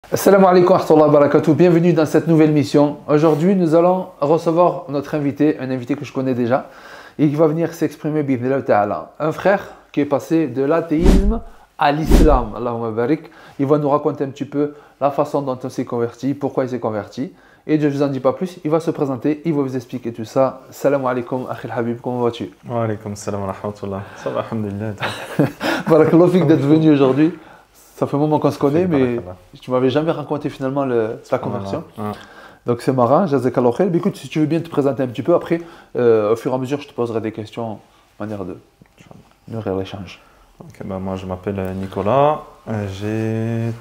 Assalamu alaikum wa rahmatullahi wa barakatuh. Bienvenue dans cette nouvelle mission. Aujourd'hui, nous allons recevoir notre invité, un invité que je connais déjà, et qui va venir s'exprimer, bi'idhnillah ta'ala. Un frère qui est passé de l'athéisme à l'islam. Allahumma barik. Il va nous raconter un petit peu la façon dont il s'est converti, pourquoi il s'est converti. Et je ne vous en dis pas plus, il va se présenter, il va vous expliquer tout ça. Assalamu alaikum, akhil habib, comment vas-tu? Wa alaikum salam wa rahmatullah. Ça va, alhamdulillah. Barakallahu fik d'être venu aujourd'hui. Ça fait un moment qu'on se connaît, mais tu ne m'avais jamais raconté finalement ta conversion. Donc c'est marrant, jazakallahu khair. Écoute, si tu veux bien te présenter un petit peu, après, au fur et à mesure, je te poserai des questions, manière de nourrir l'échange. Okay, moi je m'appelle Nicolas, j'ai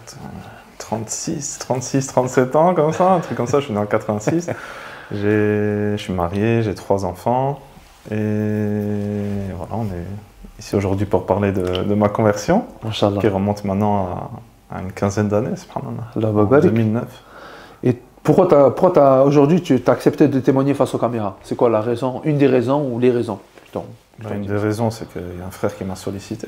37 ans, comme ça, un truc comme ça, je suis né en 86. Je suis marié, j'ai 3 enfants, et voilà, on est ici aujourd'hui pour parler de ma conversion, qui remonte maintenant à une quinzaine d'années, en 2009. Et pourquoi aujourd'hui tu as accepté de témoigner face aux caméras? C'est quoi la raison, une des raisons ou les raisons? Une des raisons, c'est qu'il y a un frère qui m'a sollicité.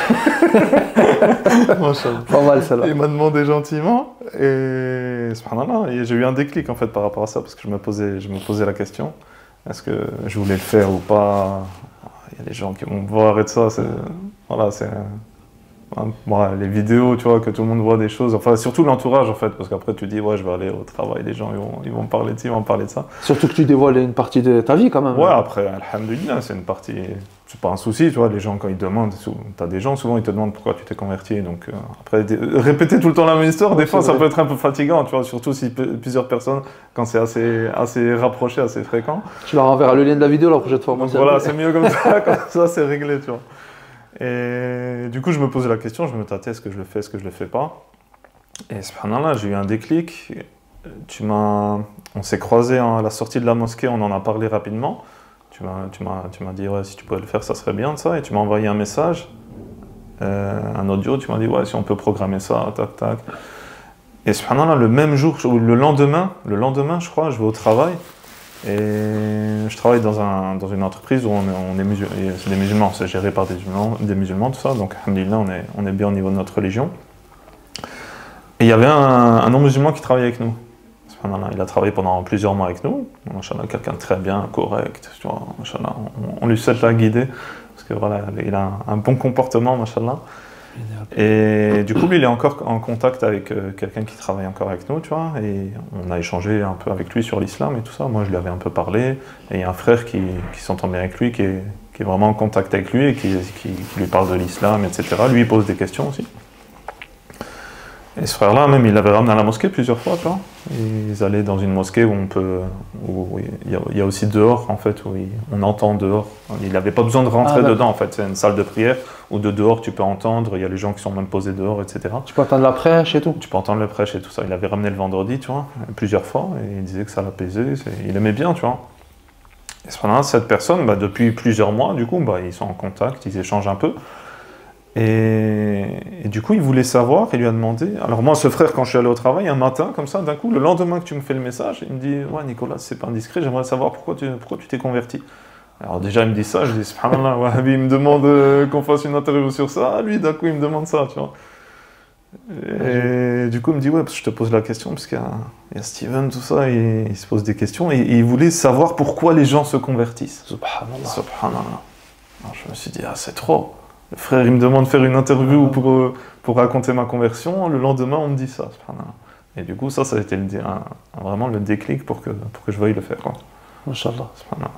Pas mal celle-là. Il m'a demandé gentiment, et j'ai eu un déclic en fait par rapport à ça, parce que je me posais la question, est-ce que je voulais le faire ou pas? Il y a des gens qui vont me voir et tout ça, les vidéos, tu vois, que tout le monde voit des choses, enfin surtout l'entourage en fait, parce qu'apraprès tu dis ouais je vais aller au travail, les gens ils vont me parler de ci, ils vont me parler de ça. Surtout que tu dévoiles une partie de ta vie quand même. Ouais, après alhamdoulilah, c'est une partie, c'est pas un souci, tu vois, les gens quand ils demandent, t'as des gens souvent ils te demandent pourquoi tu t'es converti, donc après répéter tout le temps la même histoire, des fois ça peut être un peu fatigant, tu vois, surtout si plusieurs personnes, quand c'est assez rapproché, assez fréquent. Tu leur enverras le lien de la vidéo la prochaine fois. Donc voilà, c'est mieux comme ça c'est réglé, tu vois. Et du coup, je me posais la question, je me tâtais, est-ce que je le fais, est-ce que je le fais pas? Et subhanallah, j'ai eu un déclic. On s'est croisés à la sortie de la mosquée, on en a parlé rapidement. Tu m'as dit, ouais, si tu pouvais le faire, ça serait bien de ça. Et tu m'as envoyé un message, un audio, tu m'as dit, ouais, si on peut programmer ça, tac, tac. Et subhanallah, le même jour, ou le lendemain, je crois, je vais au travail. Et je travaille dans une entreprise où c'est des musulmans, c'est géré par des musulmans, tout ça, donc alhamdulillah, on est bien au niveau de notre religion. Et il y avait un non-musulman qui travaillait avec nous. Il a travaillé pendant plusieurs mois avec nous, quelqu'un de très bien, correct, tu vois, on lui souhaite la guider, parce que voilà, il a un bon comportement, machallah. Et du coup, lui, il est encore en contact avec quelqu'un qui travaille encore avec nous, tu vois, et on a échangé un peu avec lui sur l'islam et tout ça. Moi, je lui avais un peu parlé, et il y a un frère qui s'entend bien avec lui, qui est vraiment en contact avec lui, et qui lui parle de l'islam, etc. Lui, il pose des questions aussi. Et ce frère-là, même, il l'avait ramené à la mosquée plusieurs fois, tu vois. Ils allaient dans une mosquée où il y a aussi dehors, en fait, où on entend dehors. Il n'avait pas besoin de rentrer dedans, en fait. C'est une salle de prière où de dehors, tu peux entendre. Il y a les gens qui sont même posés dehors, etc. Tu peux entendre la prêche et tout? Tu peux entendre la prêche et tout ça. Il l'avait ramené le vendredi, tu vois, plusieurs fois. Et il disait que ça l'apaisait. Il aimait bien, tu vois. Et cependant, cette personne, depuis plusieurs mois, du coup, ils sont en contact, ils échangent un peu. Et du coup, il voulait savoir, il lui a demandé. Alors moi, ce frère, quand je suis allé au travail, un matin, comme ça, d'un coup, le lendemain que tu me fais le message, il me dit « Ouais, Nicolas, c'est pas indiscret, j'aimerais savoir pourquoi tu t'es converti. » Alors déjà, il me dit ça, je dis « Subhanallah, Wahabi, il me demande qu'on fasse une interview sur ça. » Lui, d'un coup, il me demande ça, tu vois. Et du coup, il me dit « Ouais, parce que je te pose la question, parce qu'il y a Steven, tout ça, et il se pose des questions. Et il voulait savoir pourquoi les gens se convertissent. » Subhanallah. Subhanallah. Alors, je me suis dit « Ah, c'est trop. » Le frère, il me demande de faire une interview pour raconter ma conversion. Le lendemain, on me dit ça. Et du coup, ça a été vraiment le déclic pour que je veuille le faire. Inch'Allah.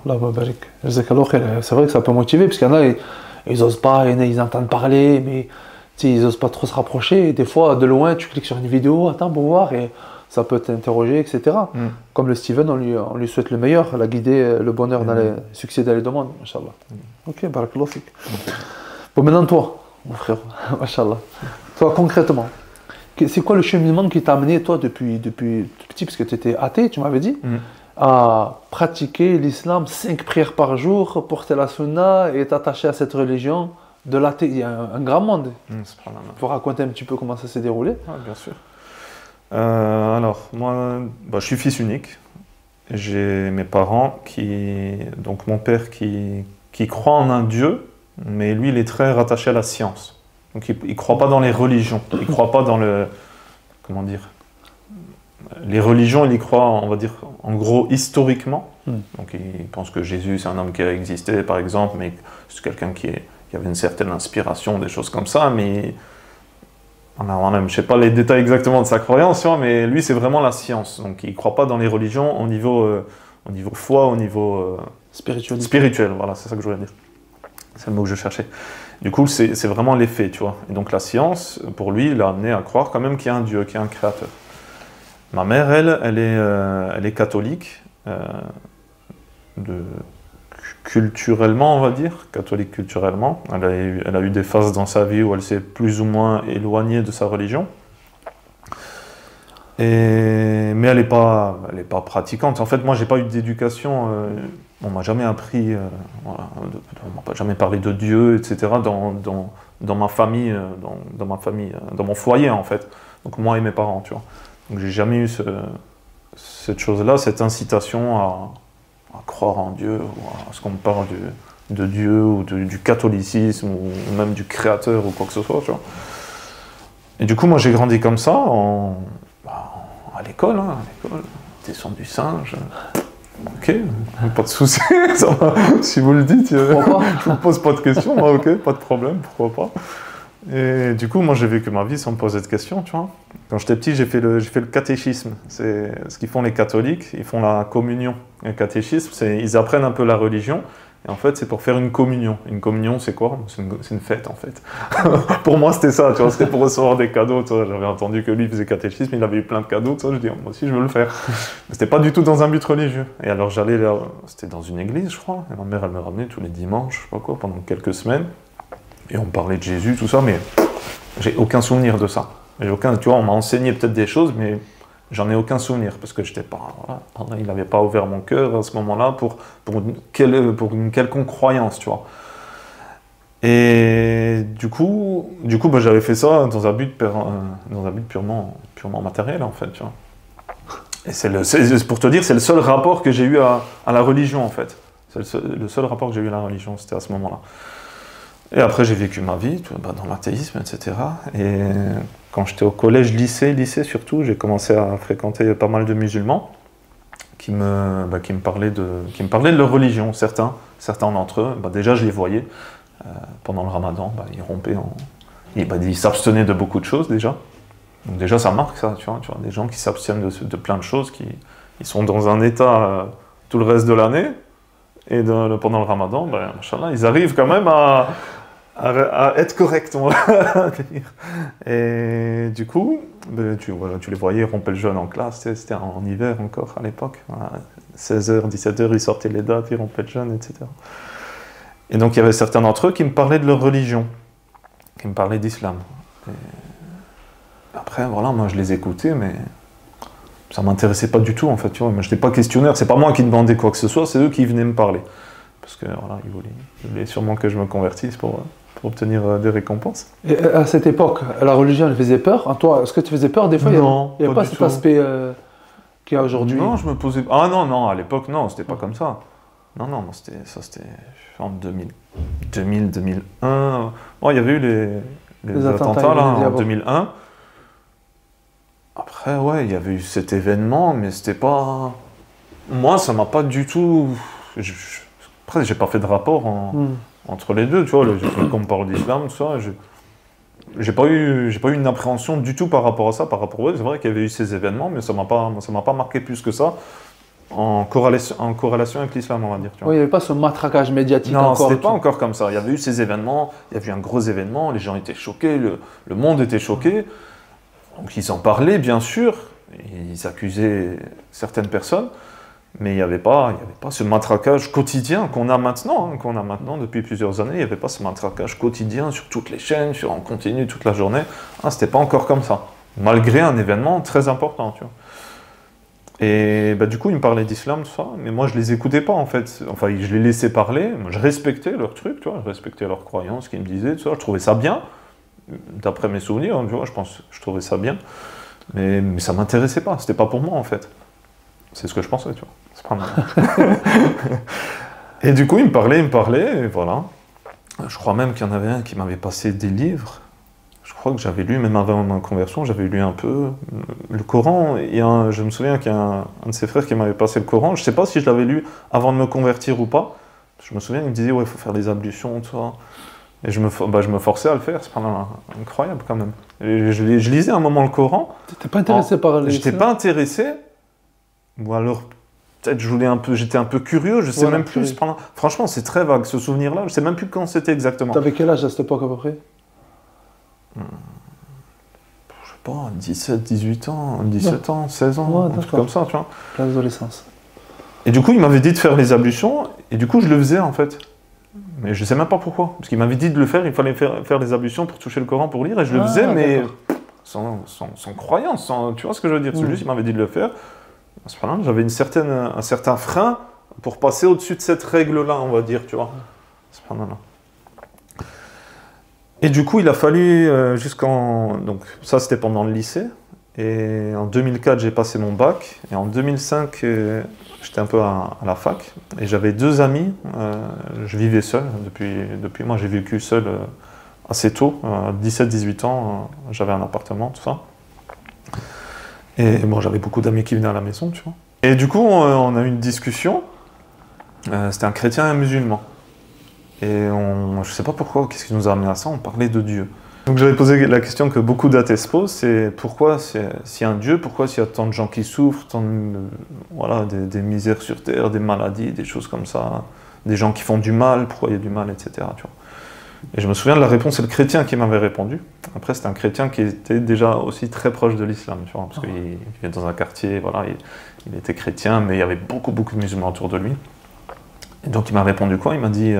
C'est vrai que ça peut motiver, parce qu'il y en a, ils n'osent pas, il y en a, ils entendent parler, mais ils n'osent pas trop se rapprocher. Et des fois, de loin, tu cliques sur une vidéo, attends pour voir, et ça peut t'interroger, etc. Comme le Steven, on lui souhaite le meilleur, la guider, le bonheur, le succès dans les demandes. Inch'Allah. Ok, barakallahu fik. Bon, maintenant toi, mon frère, machallah, toi concrètement, c'est quoi le cheminement qui t'a amené, toi, depuis tout petit, parce que tu étais athée, tu m'avais dit, à pratiquer l'islam 5 prières par jour, porter la sunna et t'attacher à cette religion de l'athée? Il y a un grand monde. Tu peux raconter un petit peu comment ça s'est déroulé? Bien sûr. Alors, moi, je suis fils unique. J'ai mes parents donc mon père qui croit en un Dieu, mais lui, il est très rattaché à la science. Donc, il ne croit pas dans les religions. Il ne croit pas dans le... Comment dire? les religions, il y croit, on va dire, en gros, historiquement. Donc il pense que Jésus, c'est un homme qui a existé, par exemple, mais c'est quelqu'un qui avait une certaine inspiration, des choses comme ça, mais je ne sais pas les détails exactement de sa croyance, mais lui, c'est vraiment la science. Donc il ne croit pas dans les religions au niveau foi, au niveau spirituel. Voilà, c'est ça que je voulais dire. C'est le mot que je cherchais. Du coup, c'est vraiment les faits, tu vois. Et donc la science, pour lui, l'a amené à croire quand même qu'il y a un Dieu, qu'il y a un créateur. Ma mère, elle est catholique, culturellement, on va dire, catholique culturellement. Elle a eu des phases dans sa vie où elle s'est plus ou moins éloignée de sa religion. Mais elle n'est pas pratiquante. En fait, moi, j'ai pas eu d'éducation. On m'a jamais appris, voilà, on m'a pas jamais parlé de Dieu, etc. Dans ma famille, dans mon foyer, en fait. Donc moi et mes parents, tu vois. Donc j'ai jamais eu cette chose-là, cette incitation à croire en Dieu, ou à ce qu'on me parle de Dieu, ou du catholicisme, ou même du créateur, ou quoi que ce soit, tu vois. Et du coup, moi j'ai grandi comme ça, à l'école, descendre du singe. Ok, pas de souci, ça va, si vous le dites, je vous pose pas de questions, ok, pas de problème, pourquoi pas. Et du coup, moi j'ai vécu ma vie sans me poser de questions, tu vois. Quand j'étais petit, j'ai fait le catéchisme. C'est ce qu'ils font les catholiques, ils font la communion. Le catéchisme, ils apprennent un peu la religion, et en fait, c'est pour faire une communion. Une communion, c'est quoi? C'est une fête, en fait. Pour moi, c'était ça, tu vois, c'était pour recevoir des cadeaux, tu vois. J'avais entendu que lui faisait catéchisme, il avait eu plein de cadeaux, tu vois. Je dis, moi aussi, je veux le faire. Mais c'était pas du tout dans un but religieux. Et alors, j'allais là, c'était dans une église, je crois, et ma mère, elle me ramenait tous les dimanches, je sais pas quoi, pendant quelques semaines. Et on parlait de Jésus, tout ça, mais j'ai aucun souvenir de ça. Tu vois, on m'a enseigné peut-être des choses, mais j'en ai aucun souvenir, parce que j'étais pas, voilà, il n'avait pas ouvert mon cœur à ce moment-là pour une quelconque croyance, tu vois. Et du coup, j'avais fait ça dans un but purement matériel, en fait, tu vois. Et c'est pour te dire, c'est le seul rapport que j'ai eu à la religion, en fait. C'est le seul rapport que j'ai eu à la religion, c'était à ce moment-là. Et après, j'ai vécu ma vie dans l'athéisme, etc. Et quand j'étais au collège, lycée surtout, j'ai commencé à fréquenter pas mal de musulmans qui me parlaient de leur religion. Certains d'entre eux, déjà, je les voyais pendant le ramadan, ils rompaient, ils s'abstenaient de beaucoup de choses déjà. Donc déjà, ça marque ça, tu vois, des gens qui s'abstiennent de plein de choses, ils sont dans un état tout le reste de l'année, et pendant le ramadan, machallah, ils arrivent quand même à être correct, on va dire. Et du coup, tu les voyais romper le jeûne en classe, c'était en hiver encore à l'époque. Voilà, 16h, 17h, ils sortaient les dates, ils rompaient le jeûne, etc. Et donc il y avait certains d'entre eux qui me parlaient de leur religion, qui me parlaient d'islam. Et après, voilà, moi je les écoutais, mais ça m'intéressait pas du tout en fait. Tu vois, mais je n'étais pas questionnaire, c'est pas moi qui demandais quoi que ce soit, c'est eux qui venaient me parler. Parce que voilà, ils voulaient sûrement que je me convertisse pour obtenir des récompenses. Et à cette époque, la religion, elle faisait peur. En toi, est-ce que tu faisais peur des fois? Non, il n'y avait pas cet aspect qu'il y a aujourd'hui. Non, je me posais. Ah non, à l'époque, non, c'était pas comme ça. Non, c'était en 2001. Bon, il y avait eu les attentats là, en 2001. Après, ouais, il y avait eu cet événement, mais c'était pas. Moi, ça m'a pas du tout. Après, j'ai pas fait de rapport entre les deux, tu vois, quand on parle d'islam, tout ça, j'ai pas eu une appréhension du tout par rapport à ça, par rapport à eux. C'est vrai qu'il y avait eu ces événements, mais ça m'a pas marqué plus que ça, en corrélation avec l'islam, on va dire. Tu vois. Oui, il n'y avait pas ce matraquage médiatique non, encore. Non, c'était pas encore comme ça. Il y avait eu ces événements, il y avait eu un gros événement, les gens étaient choqués, le monde était choqué. Donc ils en parlaient, bien sûr, ils accusaient certaines personnes, mais il n'y avait pas ce matraquage quotidien qu'on a maintenant, depuis plusieurs années. Il n'y avait pas ce matraquage quotidien sur toutes les chaînes, en continu toute la journée. C'était pas encore comme ça, malgré un événement très important, tu vois. Et du coup, ils me parlaient d'islam, tout ça, mais moi je les écoutais pas en fait. Enfin, je les laissais parler, je respectais leurs trucs, tu vois, je respectais leurs croyances, ce qu'ils me disaient, tout ça. Je trouvais ça bien, d'après mes souvenirs, tu vois, je trouvais ça bien, mais ça m'intéressait pas, c'était pas pour moi en fait. C'est ce que je pensais, tu vois. C'est pas mal. Et du coup, il me parlait, et voilà. Je crois même qu'il y en avait un qui m'avait passé des livres. je crois que j'avais lu, même avant ma conversion, j'avais lu un peu le Coran. Je me souviens qu'il y a un de ses frères qui m'avait passé le Coran. Je ne sais pas si je l'avais lu avant de me convertir ou pas. Je me souviens, il me disait, ouais, il faut faire des ablutions, tout ça. Et je me forçais à le faire, c'est incroyable quand même. Et je lisais un moment le Coran. Tu n'étais pas intéressé par les... J'étais pas intéressé, ou alors peut-être j'étais un peu curieux, je sais même plus. Franchement, c'est très vague ce souvenir-là, je sais même plus quand c'était exactement. T'avais quel âge à cette époque à peu près? Je sais pas, 17, 18 ans, 17 ans, 16 ans, un truc comme ça, tu vois. Plein d'adolescence. Et du coup, il m'avait dit de faire les ablutions, et du coup, je le faisais en fait. Mais je sais même pas pourquoi. Parce qu'il m'avait dit de le faire, il fallait faire les ablutions pour toucher le Coran, pour lire, et je le faisais, mais sans croyance, tu vois ce que je veux dire. C'est juste, il m'avait dit de le faire. J'avais un certain frein pour passer au-dessus de cette règle-là, on va dire, tu vois. Et du coup, il a fallu donc ça, c'était pendant le lycée. Et en 2004, j'ai passé mon bac. Et en 2005, j'étais un peu à la fac. Et j'avais 2 amis. Je vivais seul. Depuis moi, j'ai vécu seul assez tôt. À 17-18 ans, j'avais un appartement, tout ça. Et bon, j'avais beaucoup d'amis qui venaient à la maison, tu vois. Et du coup, on a eu une discussion. C'était un chrétien et un musulman. Et je ne sais pas pourquoi, qu'est-ce qui nous a amené à ça, on parlait de Dieu. Donc j'avais posé la question que beaucoup d'athées se posent, c'est pourquoi, s'il y a un Dieu, pourquoi s'il y a tant de gens qui souffrent, des misères sur terre, des maladies, des choses comme ça, des gens qui font du mal, pourquoi il y a du mal, etc. Tu vois. Et je me souviens de la réponse, c'est le chrétien qui m'avait répondu. Après, c'était un chrétien qui était déjà aussi très proche de l'islam, tu vois, parce qu'il vivait dans un quartier, voilà, il était chrétien, mais il y avait beaucoup de musulmans autour de lui. Et donc il m'a répondu quoi? Il m'a dit...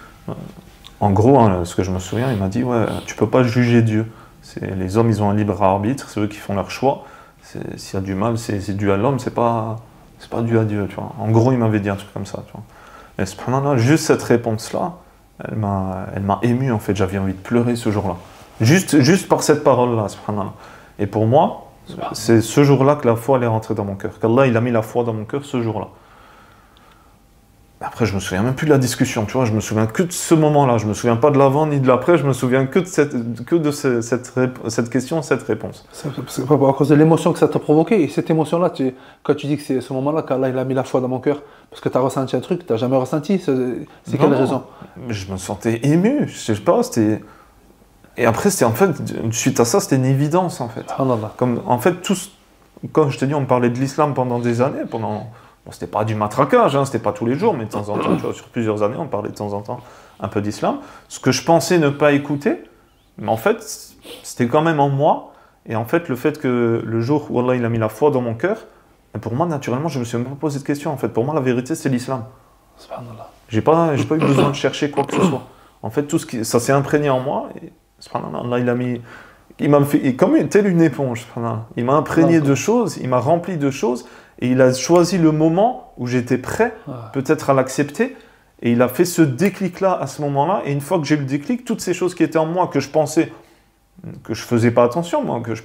en gros, ce que je me souviens, il m'a dit, ouais, tu peux pas juger Dieu. Les hommes, ils ont un libre arbitre, c'est eux qui font leur choix. S'il y a du mal, c'est dû à l'homme, c'est pas dû à Dieu, tu vois. En gros, il m'avait dit un truc comme ça, tu vois. Et cependant, juste cette réponse-là, elle m'a ému, en fait. J'avais envie de pleurer ce jour-là. Juste par cette parole-là, cependant. Et pour moi, c'est ce jour-là que la foi, elle est rentrée dans mon cœur. Qu'Allah, il a mis la foi dans mon cœur ce jour-là. Après, je me souviens même plus de la discussion, tu vois, je me souviens que de ce moment-là, je me souviens pas de l'avant ni de l'après, je me souviens que de cette question, cette réponse. C'est à cause de l'émotion que ça t'a provoqué, et cette émotion-là, quand tu dis que c'est ce moment-là qu'Allah il a mis la foi dans mon cœur, parce que tu as ressenti un truc que tu n'as jamais ressenti, c'est quelle raison? Je me sentais ému, je sais pas, c'était... Et après, c'était en fait, suite à ça, c'était une évidence, en fait. Comme, en fait, quand je t'ai dit, on parlait de l'islam pendant des années, Bon, c'était pas du matraquage, hein, c'était pas tous les jours, mais de temps en temps, tu vois, sur plusieurs années, on parlait de temps en temps un peu d'islam. Ce que je pensais ne pas écouter, mais en fait, c'était quand même en moi. Et en fait, le fait que le jour où Allah il a mis la foi dans mon cœur, pour moi, naturellement, je me suis même pas posé de question. En fait, pour moi, la vérité, c'est l'islam. Subhanallah. J'ai pas eu besoin de chercher quoi que ce soit. En fait, ça s'est imprégné en moi. Et Allah, il m'a fait comme telle une éponge. Il m'a imprégné de choses, il m'a rempli de choses. Et il a choisi le moment où j'étais prêt, peut-être à l'accepter. Et il a fait ce déclic-là à ce moment-là. Et une fois que j'ai eu le déclic, toutes ces choses qui étaient en moi, que je pensais, que je faisais pas attention, moi, que je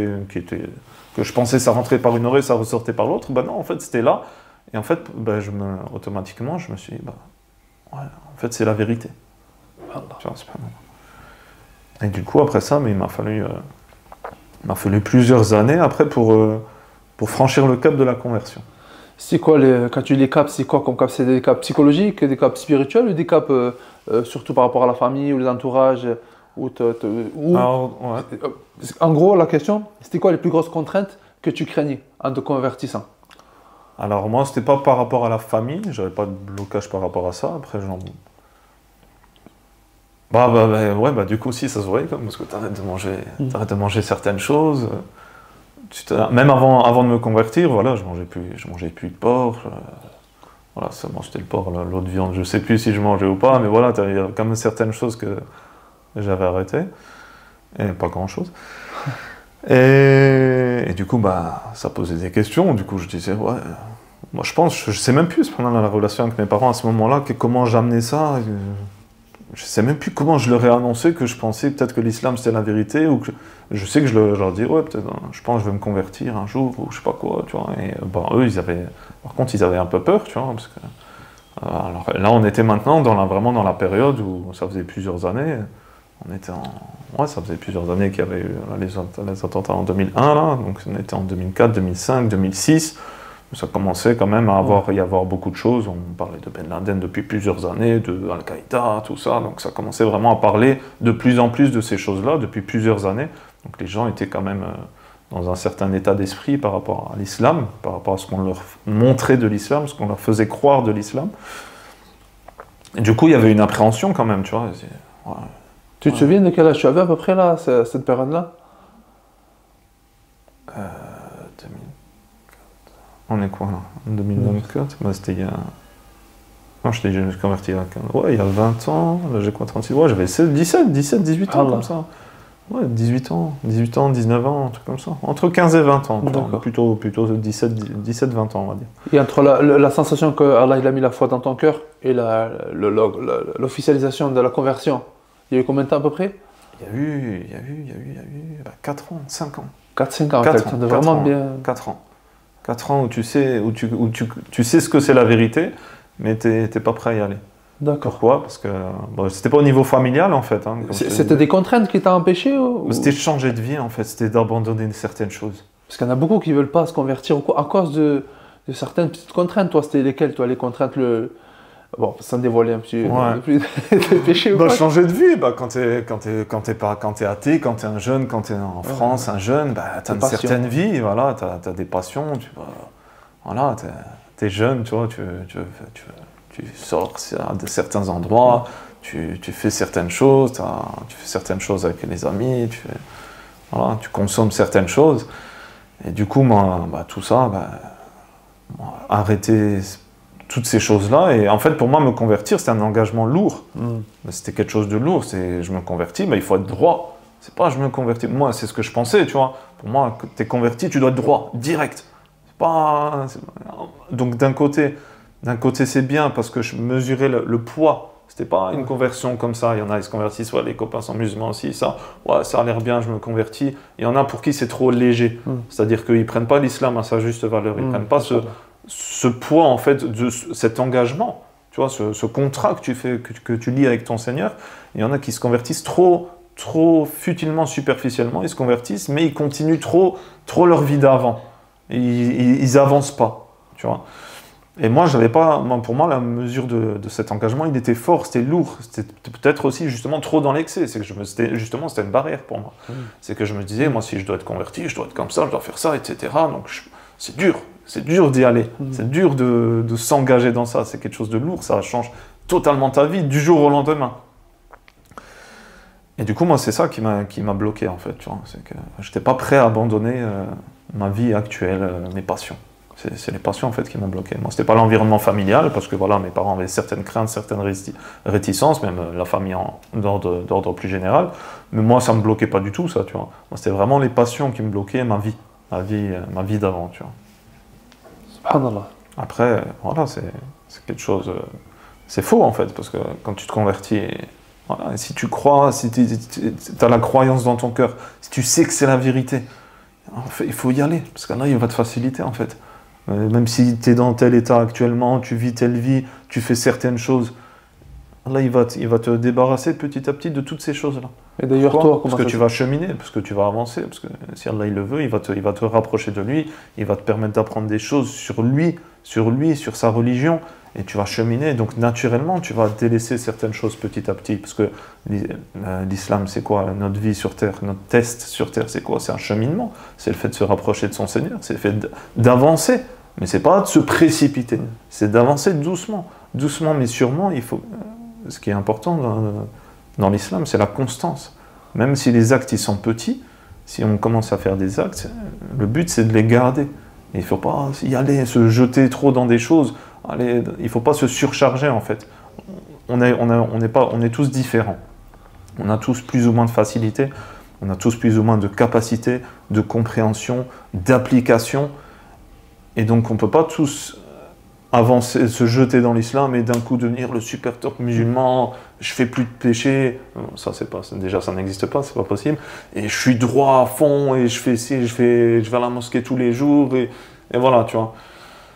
pensais ça rentrait par une oreille, ça ressortait par l'autre, ben non, en fait, c'était là. Et en fait, automatiquement, je me suis dit, ouais, en fait, c'est la vérité. Tu vois, c'est pas normal. Et du coup, après ça, mais il m'a fallu plusieurs années après pour franchir le cap de la conversion. C'est quoi, quand tu dis les caps, c'est quoi comme cap? C'est des caps psychologiques, des caps spirituels ou des caps surtout par rapport à la famille ou les entourages Alors, ouais. En gros, la question, c'était quoi les plus grosses contraintes que tu craignais en te convertissant? Alors moi, c'était pas par rapport à la famille, j'avais pas de blocage par rapport à ça. Après, ouais, du coup, si, ça se voyait, parce que t'arrêtes de manger certaines choses. Même avant de me convertir, voilà, je mangeais plus de porc. Voilà, seulement c'était le porc, l'autre viande, je sais plus si je mangeais ou pas, mais voilà, il y a quand même certaines choses que j'avais arrêtées, et pas grand-chose. Et du coup, ça posait des questions. Du coup, je disais, ouais, moi je sais même plus pendant la relation avec mes parents à ce moment-là, comment j'amenais ça. Je sais même plus comment je leur ai annoncé que je pensais peut-être que l'islam c'était la vérité, ou que je sais que je leur dis, ouais, peut-être, je pense que je vais me convertir un jour, ou je sais pas quoi, tu vois. Et eux, par contre, ils avaient un peu peur, tu vois, parce que alors là, on était maintenant vraiment dans la période où ça faisait plusieurs années, On était en... Ouais, ça faisait plusieurs années qu'il y avait eu les attentats en 2001, là, donc on était en 2004, 2005, 2006. Ça commençait quand même à y avoir beaucoup de choses. On parlait de Ben Laden depuis plusieurs années, de Al-Qaïda, tout ça. Donc ça commençait vraiment à parler de plus en plus de ces choses-là depuis plusieurs années. Donc les gens étaient quand même dans un certain état d'esprit par rapport à l'islam, par rapport à ce qu'on leur montrait de l'islam, ce qu'on leur faisait croire de l'islam. Et du coup, il y avait une appréhension quand même, tu vois. Ouais. Tu te souviens de quel âge tu avais à peu près là, cette période-là? 2004. On est quoi là? En 2024? Bah, c'était il y a... Non, je me suis converti il y a 15... Ouais, il y a 20 ans. Là, j'ai quoi, 36? Ouais, j'avais 17, 18 ans, comme ça. Ouais, 18 ans, 19 ans, un truc comme ça. Entre 15 et 20 ans, plutôt 17, 20 ans, on va dire. Et entre la sensation que Allah il a mis la foi dans ton cœur et l'officialisation de la conversion, il y a eu combien de temps à peu près? Il y a eu 4 ans, 5 ans. 4-5 ans, 4 ans, vraiment bien. 4 ans. 4 ans où tu sais ce que c'est la vérité, mais tu n'es pas prêt à y aller. D'accord. Pourquoi? Parce que c'était pas au niveau familial en fait. Hein, c'était des contraintes qui t'ont empêché C'était de changer de vie en fait, c'était d'abandonner certaines choses. Parce qu'il y en a beaucoup qui ne veulent pas se convertir à cause de certaines petites contraintes. Toi, c'était lesquelles, toi, les contraintes Bon, sans dévoiler un petit peu péché ou quoi? Changer de vie, quand t'es athée, quand t'es un jeune, quand t'es en France, un jeune, t'as une certaine vie, voilà, t'as des passions, voilà, t'es jeune, tu vois, tu sors de certains endroits, tu fais certaines choses, tu fais certaines choses avec les amis, voilà, tu consommes certaines choses, et du coup, moi, tout ça, arrêter toutes ces choses-là, et en fait pour moi me convertir c'était un engagement lourd, c'était quelque chose de lourd, je me convertis, mais il faut être droit, c'est pas je me convertis, moi c'est ce que je pensais, tu vois, pour moi quand t'es converti tu dois être droit, direct, donc d'un côté c'est bien parce que je mesurais le poids, c'était pas une conversion comme ça, il y en a ils se convertissent, ouais, les copains sont musulmans aussi, ça a l'air bien, je me convertis, il y en a pour qui c'est trop léger, c'est-à-dire qu'ils prennent pas l'islam à sa juste valeur, ils prennent pas ce poids en fait de cet engagement, tu vois, ce contrat que tu fais, que tu lis avec ton Seigneur. Il y en a qui se convertissent trop futilement, superficiellement, ils se convertissent, mais ils continuent trop leur vie d'avant. Ils avancent pas, tu vois. Et moi, pour moi, la mesure de cet engagement, il était fort, c'était lourd, c'était peut-être aussi justement trop dans l'excès. C'était une barrière pour moi. C'est que je me disais, moi, si je dois être converti, je dois être comme ça, je dois faire ça, etc. Donc c'est dur. C'est dur d'y aller, c'est dur de s'engager dans ça, c'est quelque chose de lourd, ça change totalement ta vie du jour au lendemain. Et du coup, moi, c'est ça qui m'a bloqué, en fait, tu vois, c'est que je n'étais pas prêt à abandonner ma vie actuelle, mes passions. C'est les passions, en fait, qui m'ont bloqué. Moi, c'était pas l'environnement familial, parce que, voilà, mes parents avaient certaines craintes, certaines réticences, même la famille d'ordre plus général, mais moi, ça me bloquait pas du tout, ça, tu vois. Moi, c'était vraiment les passions qui me bloquaient, ma vie d'avant, tu vois. Après, voilà, c'est quelque chose... c'est faux, en fait, parce que quand tu te convertis, voilà, et si tu crois, si tu as la croyance dans ton cœur, si tu sais que c'est la vérité, en fait, il faut y aller, parce que là, il va te faciliter, en fait. Même si tu es dans tel état actuellement, tu vis telle vie, tu fais certaines choses, là, il va te débarrasser petit à petit de toutes ces choses-là. Et d'ailleurs, toi, parce que tu vas cheminer, parce que tu vas avancer, parce que si Allah il le veut, il va te rapprocher de lui, il va te permettre d'apprendre des choses sur lui, sur sa religion, et tu vas cheminer. Donc naturellement, tu vas délaisser certaines choses petit à petit, parce que l'islam, c'est quoi? Notre vie sur terre, notre test sur terre, c'est quoi? C'est un cheminement. C'est le fait de se rapprocher de son Seigneur, c'est le fait d'avancer, mais c'est pas de se précipiter, c'est d'avancer doucement, mais sûrement. Il faut. Ce qui est important dans l'islam, c'est la constance. Même si les actes ils sont petits, si on commence à faire des actes, le but c'est de les garder. Et il ne faut pas y aller, se jeter trop dans des choses. Il ne faut pas se surcharger en fait. On est tous différents. On a tous plus ou moins de facilité, on a tous plus ou moins de capacité, de compréhension, d'application. Et donc on ne peut pas tous avancer, se jeter dans l'islam et d'un coup devenir le super top musulman, je fais plus de péché, ça n'existe pas, c'est pas possible, et je suis droit à fond, et je fais ci, je vais à la mosquée tous les jours, et voilà, tu vois.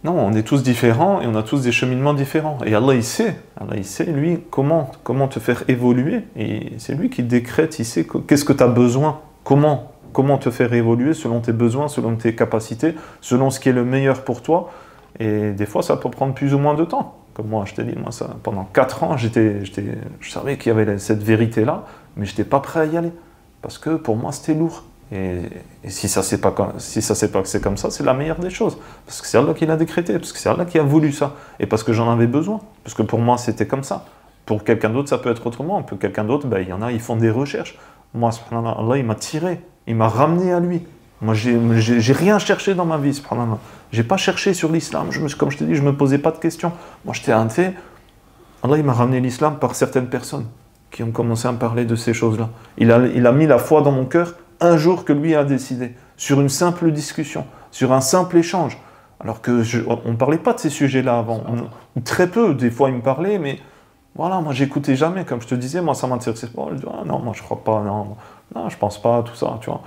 Non, on est tous différents et on a tous des cheminements différents. Et Allah, il sait, lui, comment te faire évoluer. Et c'est lui qui décrète, il sait qu'est-ce que tu as besoin, comment te faire évoluer selon tes besoins, selon tes capacités, selon ce qui est le meilleur pour toi. Et des fois, ça peut prendre plus ou moins de temps. Comme moi, je t'ai dit, pendant 4 ans, je savais qu'il y avait cette vérité-là, mais je n'étais pas prêt à y aller. Parce que pour moi, c'était lourd. Et si ça s'est pas passé comme ça, c'est la meilleure des choses. Parce que c'est Allah qui l'a décrété, parce que c'est Allah qui a voulu ça. Et parce que j'en avais besoin. Parce que pour moi, c'était comme ça. Pour quelqu'un d'autre, ça peut être autrement. Pour quelqu'un d'autre, il y en a, ils font des recherches. Moi, subhanallah, Allah, il m'a tiré. Il m'a ramené à lui. Moi, j'ai rien cherché dans ma vie, subhanallah. J'ai pas cherché sur l'islam. Comme je te dis, je me posais pas de questions. Moi, j'étais un thé. Allah, il m'a ramené l'islam par certaines personnes qui ont commencé à me parler de ces choses-là. Il a mis la foi dans mon cœur un jour que lui a décidé, sur une simple discussion, sur un simple échange. Alors qu'on ne parlait pas de ces sujets-là avant, ou très peu, des fois il me parlait, mais voilà, moi j'écoutais jamais, comme je te disais, moi ça m'intéressait pas, je dis, ah non, moi je crois pas, non, je pense pas, tout ça, tu vois.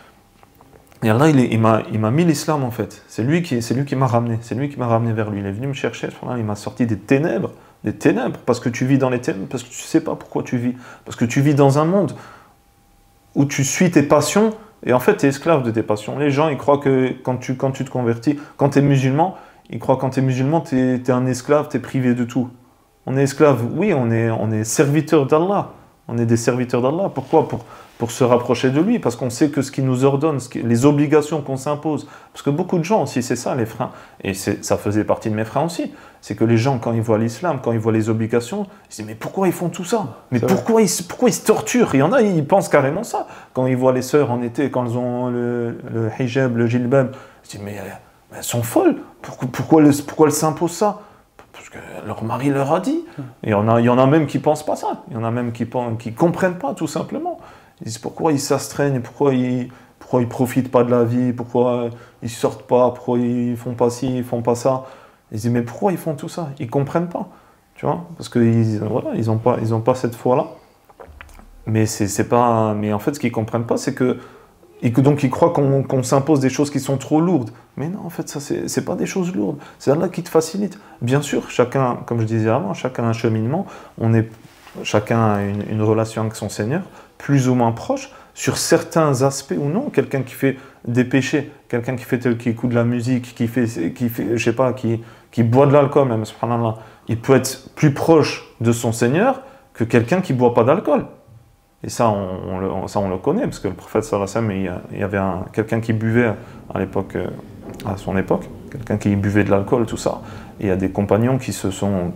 Et là, il m'a mis l'islam en fait, c'est lui qui m'a ramené, vers lui, il est venu me chercher, il m'a sorti des ténèbres, parce que tu vis dans les ténèbres, parce que tu sais pas pourquoi tu vis, parce que tu vis dans un monde où tu suis tes passions, et en fait, tu es esclave de tes passions. Les gens, ils croient que quand tu te convertis, quand tu es musulman, ils croient que quand tu es musulman, tu es un esclave, tu es privé de tout. On est esclave, oui, on est serviteur d'Allah. On est des serviteurs d'Allah. Pourquoi ? Pour se rapprocher de lui, parce qu'on sait que ce qu'il nous ordonne, les obligations qu'on s'impose. Parce que beaucoup de gens aussi, c'est ça les freins, et ça faisait partie de mes freins aussi, c'est que les gens, quand ils voient l'islam, quand ils voient les obligations, ils se disent, mais pourquoi ils font tout ça ? Mais pourquoi ils se torturent ? Il y en a, ils pensent carrément ça. Quand ils voient les sœurs en été, quand elles ont le hijab, le jilbab, ils se disent, mais elles sont folles, pourquoi elles s'imposent ça ? Parce que leur mari leur a dit. Et il y en a même qui ne pensent pas ça. Il y en a même qui ne comprennent pas, tout simplement. Ils disent pourquoi ils s'astreignent, pourquoi ils profitent pas de la vie, pourquoi ils sortent pas, pourquoi ils font pas ci, ils font pas ça. Ils disent mais pourquoi ils font tout ça ? Ils comprennent pas, tu vois, parce que ils ont pas cette foi-là. Mais mais en fait ce qu'ils comprennent pas, c'est que donc ils croient qu'on s'impose des choses qui sont trop lourdes. Mais non, en fait ça c'est pas des choses lourdes. C'est Allah qui te facilite. Bien sûr, chacun, comme je disais avant, chacun a un cheminement. Chacun a une relation avec son Seigneur, plus ou moins proche, sur certains aspects ou non. Quelqu'un qui fait des péchés, quelqu'un qui écoute de la musique, qui je sais pas, qui boit de l'alcool même, subhanallah, il peut être plus proche de son Seigneur que quelqu'un qui boit pas d'alcool. Et ça, on le connaît, parce que le prophète sallallahu alayhi wa sallam, il y avait quelqu'un qui buvait à son époque, quelqu'un qui buvait de l'alcool, tout ça. Et il y a des compagnons qui se sont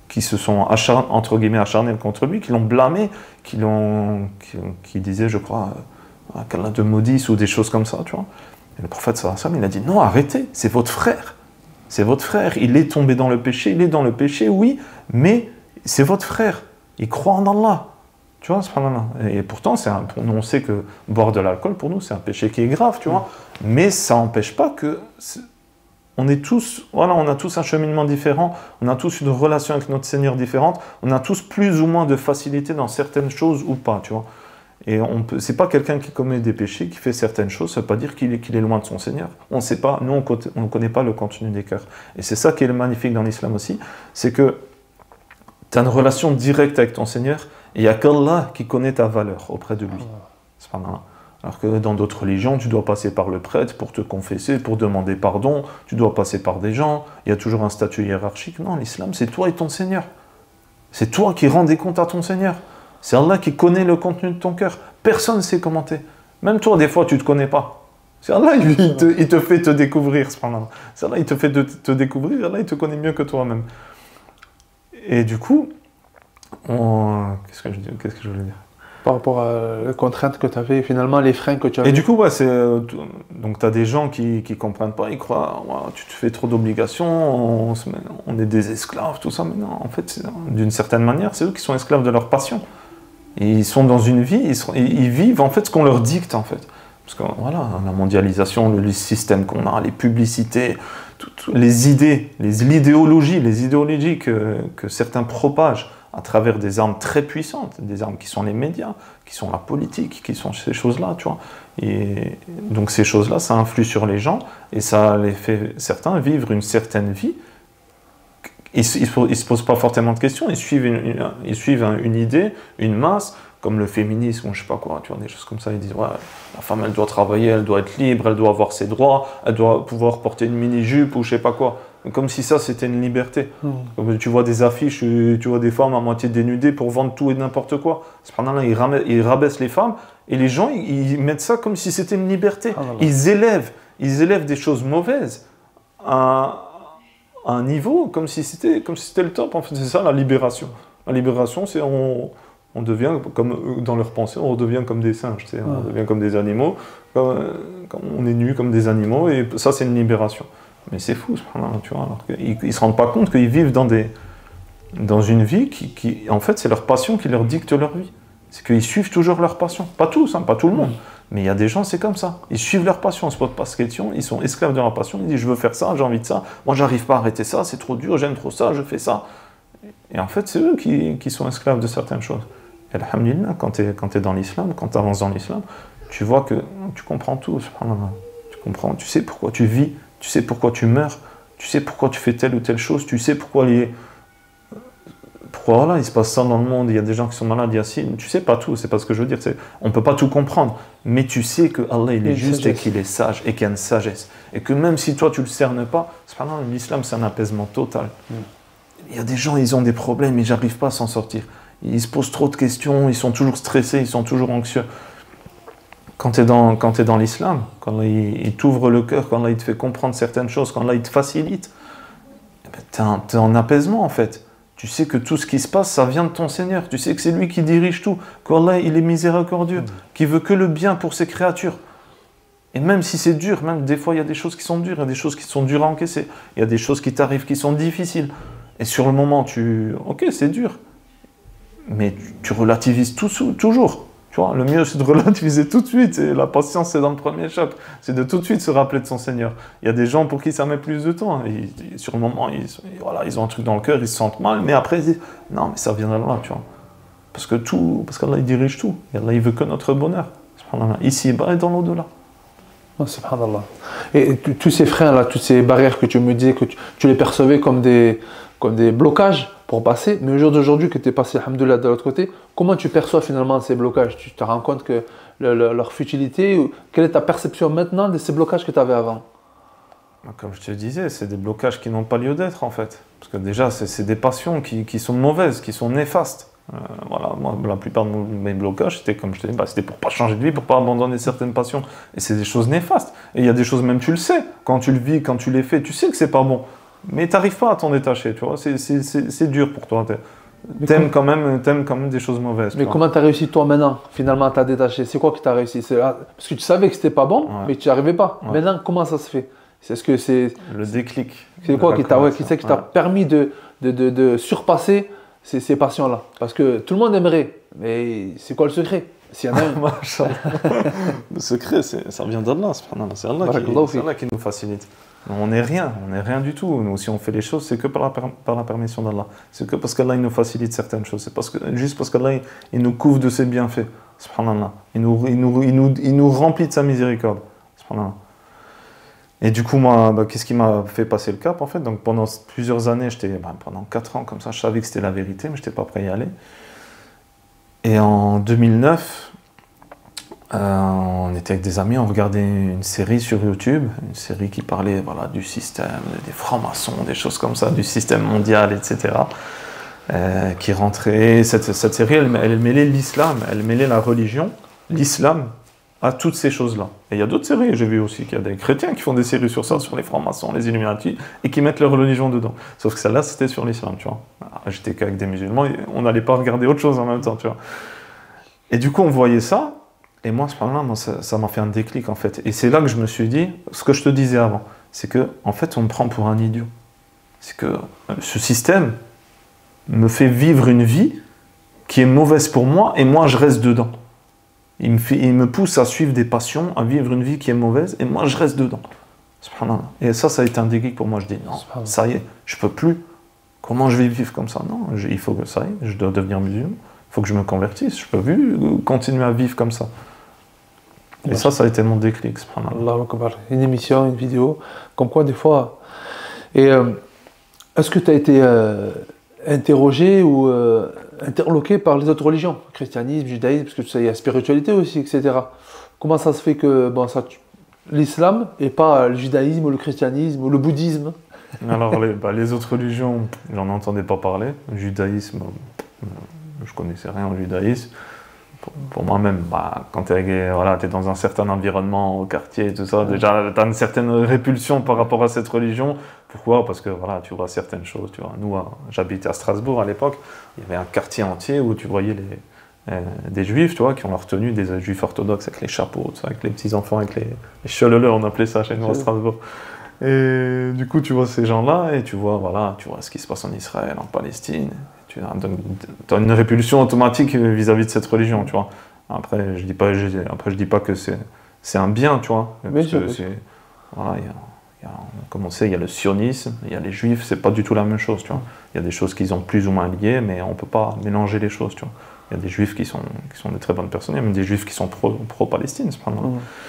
entre guillemets acharnés contre lui, qui l'ont blâmé, qui disaient, je crois, qu'Allah te maudisse ou des choses comme ça, tu vois. Et le prophète sallallahu alayhi wa sallam, il a dit non, arrêtez, c'est votre frère, il est tombé dans le péché, oui, mais c'est votre frère, il croit en Allah, tu vois, subhanallah. Et pourtant, nous, on sait que boire de l'alcool pour nous c'est un péché qui est grave, tu vois, mais ça n'empêche pas que on a tous un cheminement différent, on a tous une relation avec notre Seigneur différente, on a tous plus ou moins de facilité dans certaines choses ou pas, tu vois. Et c'est pas quelqu'un qui commet des péchés, qui fait certaines choses, ça veut pas dire qu'il est loin de son Seigneur. On sait pas, nous on ne connaît pas le contenu des cœurs. Et c'est ça qui est magnifique dans l'islam aussi, c'est que tu as une relation directe avec ton Seigneur, et il n'y a qu'Allah qui connaît ta valeur auprès de lui. Subhanallah. Alors que dans d'autres religions, tu dois passer par le prêtre pour te confesser, pour demander pardon, tu dois passer par des gens, il y a toujours un statut hiérarchique. Non, l'islam, c'est toi et ton Seigneur. C'est toi qui rends des comptes à ton Seigneur. C'est Allah qui connaît le contenu de ton cœur. Personne ne sait commenter. Même toi, des fois, tu ne te connais pas. C'est Allah, lui, il te fait te découvrir. C'est Allah, il te fait te découvrir. Allah, il te connaît mieux que toi-même. Et du coup, qu'est-ce que je voulais dire ? Par rapport à les contraintes que tu avais, finalement, les freins que tu avais. Et du coup, donc tu as des gens qui ne comprennent pas, ils croient, tu te fais trop d'obligations, on est des esclaves, tout ça. Mais non, en fait, d'une certaine manière, c'est eux qui sont esclaves de leur passion. Et ils sont dans une vie, ils vivent en fait ce qu'on leur dicte, en fait. Parce que voilà, la mondialisation, le système qu'on a, les publicités, les idées, l'idéologie que certains propagent à travers des armes très puissantes, des armes qui sont les médias, qui sont la politique, qui sont ces choses-là, tu vois. Et donc ces choses-là, ça influe sur les gens et ça les fait certains vivre une certaine vie. Ils ne se posent pas forcément de questions, ils suivent une idée, une masse, comme le féminisme ou je sais pas quoi, tu vois, des choses comme ça. Ils disent, ouais, la femme, elle doit travailler, elle doit être libre, elle doit avoir ses droits, elle doit pouvoir porter une mini-jupe ou je sais pas quoi. Comme si ça, c'était une liberté. Comme tu vois des affiches, tu vois des femmes à moitié dénudées pour vendre tout et n'importe quoi. Cependant, ils rabaissent les femmes et les gens, ils mettent ça comme si c'était une liberté. Ils élèvent des choses mauvaises à un niveau comme si c'était le top. En fait, c'est ça la libération. La libération, c'est on devient comme dans leur pensée, on redevient comme des singes, tu sais, on devient comme des animaux, comme on est nus comme des animaux, et ça c'est une libération. Mais c'est fou, tu vois, alors qu'ils ne se rendent pas compte qu'ils vivent dans une vie qui en fait, c'est leur passion qui leur dicte leur vie. C'est qu'ils suivent toujours leur passion. Pas tous, hein, pas tout le monde. Mais il y a des gens, c'est comme ça. Ils suivent leur passion, ils ne se posent pas de questions, ils sont esclaves de leur passion, ils disent je veux faire ça, j'ai envie de ça, moi j'arrive pas à arrêter ça, c'est trop dur, j'aime trop ça, je fais ça. Et en fait, c'est eux qui sont esclaves de certaines choses. Et alhamdulillah, quand tu es dans l'islam, quand tu avances dans l'islam, tu vois que tu comprends tout, subhanallah. Tu comprends, tu sais pourquoi tu vis, tu sais pourquoi tu meurs, tu sais pourquoi tu fais telle ou telle chose, tu sais pourquoi voilà, il se passe ça dans le monde, il y a des gens qui sont malades, il y a ci, tu sais pas tout, c'est pas ce que je veux dire, on peut pas tout comprendre, mais tu sais que Allah il est juste et qu'il est sage et qu'il y a une sagesse, et que même si toi tu le cernes pas, subhanallah, l'islam c'est un apaisement total. Il y a des gens, ils ont des problèmes, ils n'arrivent pas à s'en sortir. Ils se posent trop de questions, ils sont toujours stressés, ils sont toujours anxieux. Quand tu es dans l'islam, quand il t'ouvre le cœur, quand il te fait comprendre certaines choses, quand il te facilite, tu es en apaisement en fait. Tu sais que tout ce qui se passe, ça vient de ton Seigneur. Tu sais que c'est lui qui dirige tout, qu'Allah il est miséricordieux, qui veut que le bien pour ses créatures. Et même si c'est dur, même des fois il y a des choses qui sont dures, il y a des choses qui sont dures à encaisser, il y a des choses qui t'arrivent qui sont difficiles. Et sur le moment, ok, c'est dur. Mais tu relativises toujours. Tu vois, le mieux, c'est de relativiser tout de suite. Et la patience, c'est dans le premier choc. C'est de tout de suite se rappeler de son Seigneur. Il y a des gens pour qui ça met plus de temps. Et sur le moment, ils ont un truc dans le cœur, ils se sentent mal. Mais après, ils disent, non, mais ça vient d'Allah, tu vois. Parce qu'Allah, il dirige tout. Et Allah, il veut que notre bonheur. Ici-bas et dans l'au-delà. Oh, subhanallah. Et tous ces freins-là, toutes ces barrières que tu me disais, que tu les percevais comme des blocages pour passer, mais au jour d'aujourd'hui que tu es passé, alhamdoulilah, de l'autre côté, comment tu perçois finalement ces blocages? Tu te rends compte que leur futilité, quelle est ta perception maintenant de ces blocages que tu avais avant? Comme je te disais, c'est des blocages qui n'ont pas lieu d'être en fait. Parce que déjà, c'est des passions qui sont mauvaises, qui sont néfastes. Voilà, moi, la plupart de mes blocages, c'était comme je te dis, c'était pour pas changer de vie, pour pas abandonner certaines passions. Et c'est des choses néfastes. Et il y a des choses, même tu le sais, quand tu le vis, quand tu les fais, tu sais que c'est pas bon. Mais tu n'arrives pas à t'en détacher, tu vois, c'est dur pour toi. T'aimes quand même des choses mauvaises. Mais comment tu as réussi toi maintenant, finalement, à t'en détacher? C'est quoi que tu as réussi? Parce que tu savais que c'était pas bon, mais tu n'y arrivais pas. Ouais. Maintenant, comment ça se fait? C'est ce que c'est le déclic. C'est quoi qui t'a permis de surpasser ces passions-là? Parce que tout le monde aimerait, mais c'est quoi le secret? S'il y en a un. Le secret, ça vient d'Allah. C'est Allah qui nous facilite. On n'est rien du tout. Nous, si on fait les choses, c'est que par la permission d'Allah. C'est que parce qu'Allah il nous facilite certaines choses. C'est juste parce qu'Allah il nous couvre de ses bienfaits. Subhanallah. Il nous remplit de sa miséricorde. Subhanallah. Et du coup, moi, qu'est-ce qui m'a fait passer le cap en fait? Donc pendant plusieurs années, pendant 4 ans comme ça, je savais que c'était la vérité, mais je n'étais pas prêt à y aller. Et en 2009, on était avec des amis, on regardait une série sur YouTube, une série qui parlait du système, des francs-maçons, des choses comme ça, du système mondial, etc. Qui rentrait. Cette série, elle mêlait l'islam, elle mêlait la religion, l'islam, à toutes ces choses-là. Et il y a d'autres séries, j'ai vu aussi qu'il y a des chrétiens qui font des séries sur ça, sur les francs-maçons, les Illuminati, et qui mettent leur religion dedans. Sauf que celle-là, c'était sur l'islam, tu vois. J'étais qu'avec des musulmans, on n'allait pas regarder autre chose en même temps, tu vois. Et du coup, on voyait ça. Et moi, ça m'a fait un déclic, en fait. Et c'est là que je me suis dit, ce que je te disais avant, c'est que, en fait, on me prend pour un idiot. C'est que ce système me fait vivre une vie qui est mauvaise pour moi, et moi, je reste dedans. Il me pousse à suivre des passions, à vivre une vie qui est mauvaise, et moi, je reste dedans. Et ça a été un déclic pour moi. Je dis, non, ça y est, je ne peux plus Comment je vais vivre comme ça? Non, il faut que ça aille, je dois devenir musulman. Il faut que je me convertisse. Je peux plus continuer à vivre comme ça. Et ça a été mon déclic. Allahu Akbar. Une émission, une vidéo, comme quoi des fois. Et est-ce que tu as été interrogé ou interloqué par les autres religions, christianisme, judaïsme, parce que tu sais, il y a spiritualité aussi, etc. Comment ça se fait que l'islam et pas le judaïsme ou le christianisme ou le bouddhisme? Alors les autres religions, j'en entendais pas parler. Le judaïsme, je connaissais rien au judaïsme. Pour moi-même, quand tu es dans un certain environnement au quartier et tout ça, déjà tu as une certaine répulsion par rapport à cette religion. Pourquoi? Parce que tu vois certaines choses. Tu vois. Nous, j'habitais à Strasbourg à l'époque, il y avait un quartier entier où tu voyais des juifs, tu vois, qui ont leur tenue, des juifs orthodoxes avec les chapeaux, tout ça, avec les petits-enfants, avec les cheleleux, on appelait ça chez nous à Strasbourg. Et du coup, tu vois ces gens-là et tu vois ce qui se passe en Israël, en Palestine. Tu as une répulsion automatique vis-à-vis de cette religion, tu vois. Après, je dis pas que c'est un bien, tu vois. Comme on sait, il y a le sionisme, il y a les juifs, c'est pas du tout la même chose, tu vois. Il y a des choses qui sont plus ou moins liées, mais on peut pas mélanger les choses, tu vois. Il y a des juifs qui sont de très bonnes personnes, il y a même des juifs qui sont pro-Palestine, cependant.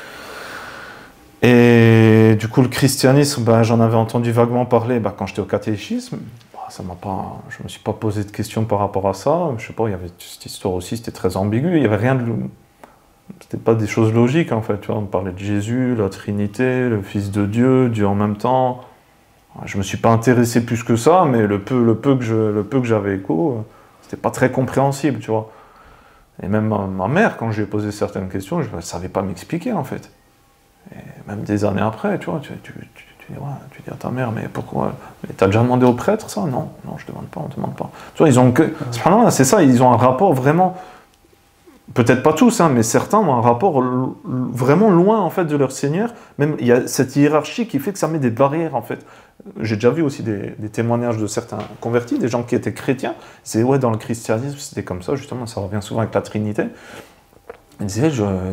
Et du coup, le christianisme, j'en avais entendu vaguement parler quand j'étais au catéchisme. Je me suis pas posé de questions par rapport à ça. Je sais pas, il y avait cette histoire aussi, c'était très ambigu. Il y avait rien de, c'était pas des choses logiques en fait. Tu vois, on parlait de Jésus, la Trinité, le Fils de Dieu, Dieu en même temps. Je me suis pas intéressé plus que ça, mais le peu que j'avais écho, c'était pas très compréhensible, tu vois. Et même ma mère, quand je lui ai posé certaines questions, je ne savais pas m'expliquer en fait. Et même des années après, tu vois, tu dis à ta mère, mais pourquoi? Mais t'as déjà demandé au prêtre ça? Non, je demande pas, on demande pas. Tu vois, c'est ça, ils ont un rapport vraiment, peut-être pas tous, mais certains ont un rapport vraiment loin en fait de leur Seigneur. Même il y a cette hiérarchie qui fait que ça met des barrières en fait. J'ai déjà vu aussi des témoignages de certains convertis, des gens qui étaient chrétiens. C'est dans le christianisme c'était comme ça justement, ça revient souvent avec la Trinité. Ils disaient,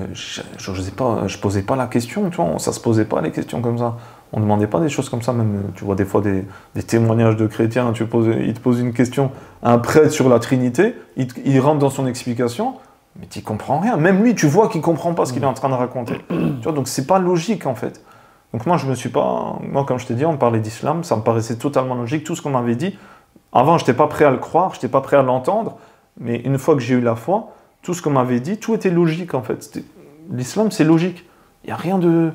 je posais pas la question, tu vois, ça se posait pas les questions comme ça. On ne demandait pas des choses comme ça, même, tu vois, des fois des témoignages de chrétiens, il te pose une question, un prêtre sur la Trinité, il rentre dans son explication, mais tu comprends rien. Même lui, tu vois qu'il comprend pas ce qu'il est en train de raconter. Tu vois, donc c'est pas logique, en fait. Donc moi, comme je t'ai dit, on parlait d'islam, ça me paraissait totalement logique, tout ce qu'on m'avait dit. Avant, je n'étais pas prêt à le croire, je n'étais pas prêt à l'entendre, mais une fois que j'ai eu la foi, tout ce qu'on m'avait dit, tout était logique, en fait. L'islam, c'est logique. Il n'y a rien de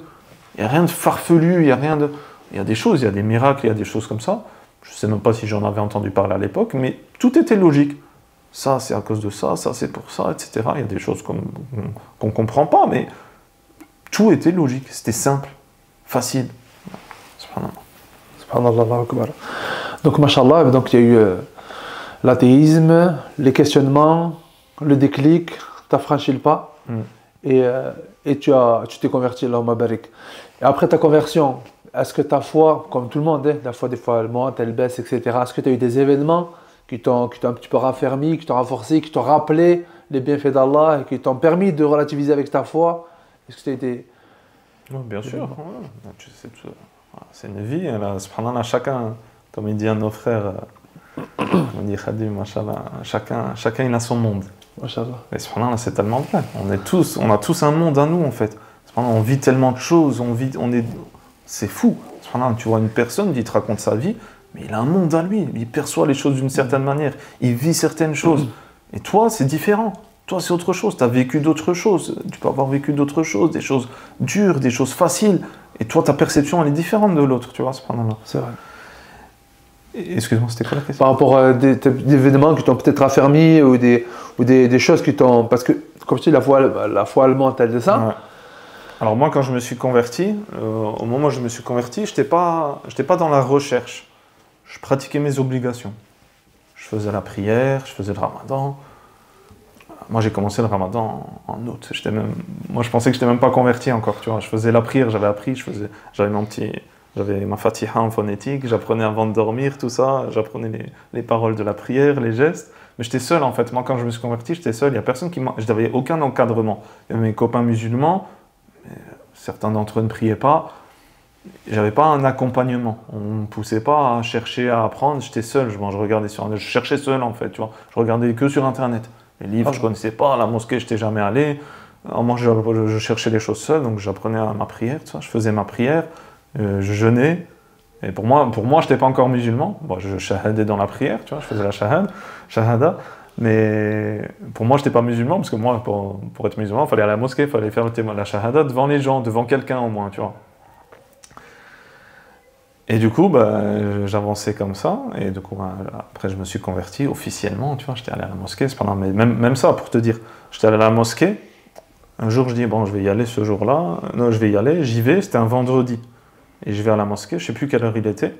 farfelu, il y a des choses, il y a des miracles, il y a des choses comme ça. Je ne sais même pas si j'en avais entendu parler à l'époque, mais tout était logique. Ça, c'est à cause de ça, ça, c'est pour ça, etc. Il y a des choses qu'on ne comprend pas, mais tout était logique. C'était simple, facile. Subhanallah. Subhanallah, Allahu Akbar. Donc, mashallah, donc il y a eu l'athéisme, les questionnements, le déclic, tu as franchi le pas. Et tu t'es converti, Allahumma barik. Et après ta conversion, est-ce que ta foi, comme tout le monde, la foi des fois elle monte, elle baisse, etc. Est-ce que tu as eu des événements qui t'ont un petit peu raffermi, qui t'ont renforcé, qui t'ont rappelé les bienfaits d'Allah et qui t'ont permis de relativiser avec ta foi? Est-ce que tu as été... Oui, bien sûr. Ouais. C'est une vie. Là, subhanallah, chacun, comme il dit un de nos frères, on dit Khadim, machallah, chacun il a son monde. Mais subhanallah, c'est tellement vrai. On a tous un monde à nous en fait. On vit tellement de choses, c'est fou. Subhanallah, tu vois une personne qui te raconte sa vie, mais il a un monde à lui. Il perçoit les choses d'une certaine manière. Il vit certaines choses. Et toi, c'est différent. Toi, c'est autre chose. Tu as vécu d'autres choses. Tu peux avoir vécu d'autres choses, des choses dures, des choses faciles. Et toi, ta perception, elle est différente de l'autre. Tu vois, subhanallah. C'est vrai. Excuse-moi, c'était quoi la question? Par rapport à des événements qui t'ont peut-être raffermi ou des choses qui t'ont... Parce que, comme tu dis, la foi allemande, elle de ça. Ouais. Alors moi, quand je me suis converti, au moment où je me suis converti, je n'étais pas dans la recherche. Je pratiquais mes obligations. Je faisais la prière, je faisais le ramadan. Moi, j'ai commencé le ramadan en août. Moi, je pensais que je n'étais même pas converti encore. Tu vois. Je faisais la prière, j'avais appris, j'avais ma fatiha en phonétique, j'apprenais avant de dormir, tout ça, j'apprenais les paroles de la prière, les gestes, mais j'étais seul en fait. Moi, quand je me suis converti, j'étais seul, il n'y a personne je n'avais aucun encadrement. Il y avait mes copains musulmans, mais certains d'entre eux ne priaient pas, j'avais pas un accompagnement. On me poussait pas à chercher à apprendre. J'étais seul. Je regardais je cherchais seul en fait. Tu vois. Je regardais que sur Internet. Les livres, je connaissais pas. La mosquée, j'étais jamais allé. Moi, je cherchais les choses seul. Donc, j'apprenais ma prière. Tu vois. Je faisais ma prière. Je jeûnais. Et pour moi, je n'étais pas encore musulman. Bon, je shahadais dans la prière. Tu vois. Je faisais la shahada. Mais pour moi, je n'étais pas musulman. Parce que moi, pour être musulman, il fallait aller à la mosquée. Il fallait faire la shahada devant les gens, devant quelqu'un au moins. Tu vois. Et du coup, j'avançais comme ça, et du coup, après je me suis converti officiellement, tu vois, j'étais allé à la mosquée, mais même ça, pour te dire, j'étais allé à la mosquée, un jour je dis, bon, je vais y aller ce jour-là, non, je vais y aller, j'y vais, c'était un vendredi, et je vais à la mosquée, je sais plus quelle heure il était,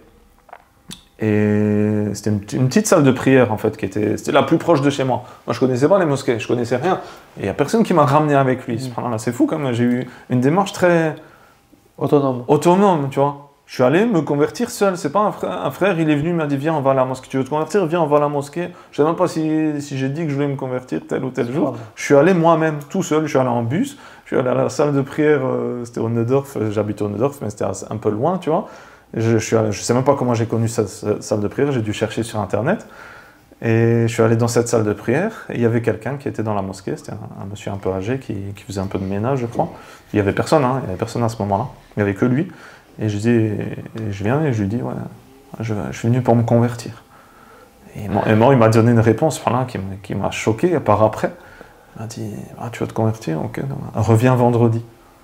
et c'était une petite salle de prière, en fait, c'était la plus proche de chez moi. Moi, je connaissais pas les mosquées, je connaissais rien, et il y a personne qui m'a ramené avec lui, c'est fou quand même, j'ai eu une démarche très... autonome, tu vois. Je suis allé me convertir seul. C'est pas un frère, il est venu, il m'a dit viens, on va à la mosquée. Tu veux te convertir? Viens, on va à la mosquée. Je ne sais même pas si j'ai dit que je voulais me convertir tel ou tel jour. Je suis allé moi-même, tout seul. Je suis allé en bus. Je suis allé à la salle de prière. C'était au Neudorf. J'habite au Neudorf, mais c'était un peu loin, tu vois. Je sais même pas comment j'ai connu cette salle de prière. J'ai dû chercher sur Internet. Et je suis allé dans cette salle de prière. Et il y avait quelqu'un qui était dans la mosquée. C'était un monsieur un peu âgé qui faisait un peu de ménage, je crois. Il y avait personne. Il y avait personne à ce moment-là. Il y avait que lui. Et je viens et je lui dis, ouais, je suis venu pour me convertir. Et moi, il m'a donné une réponse qui m'a choqué par après. Il m'a dit, ah, tu veux te convertir? Ok, reviens vendredi.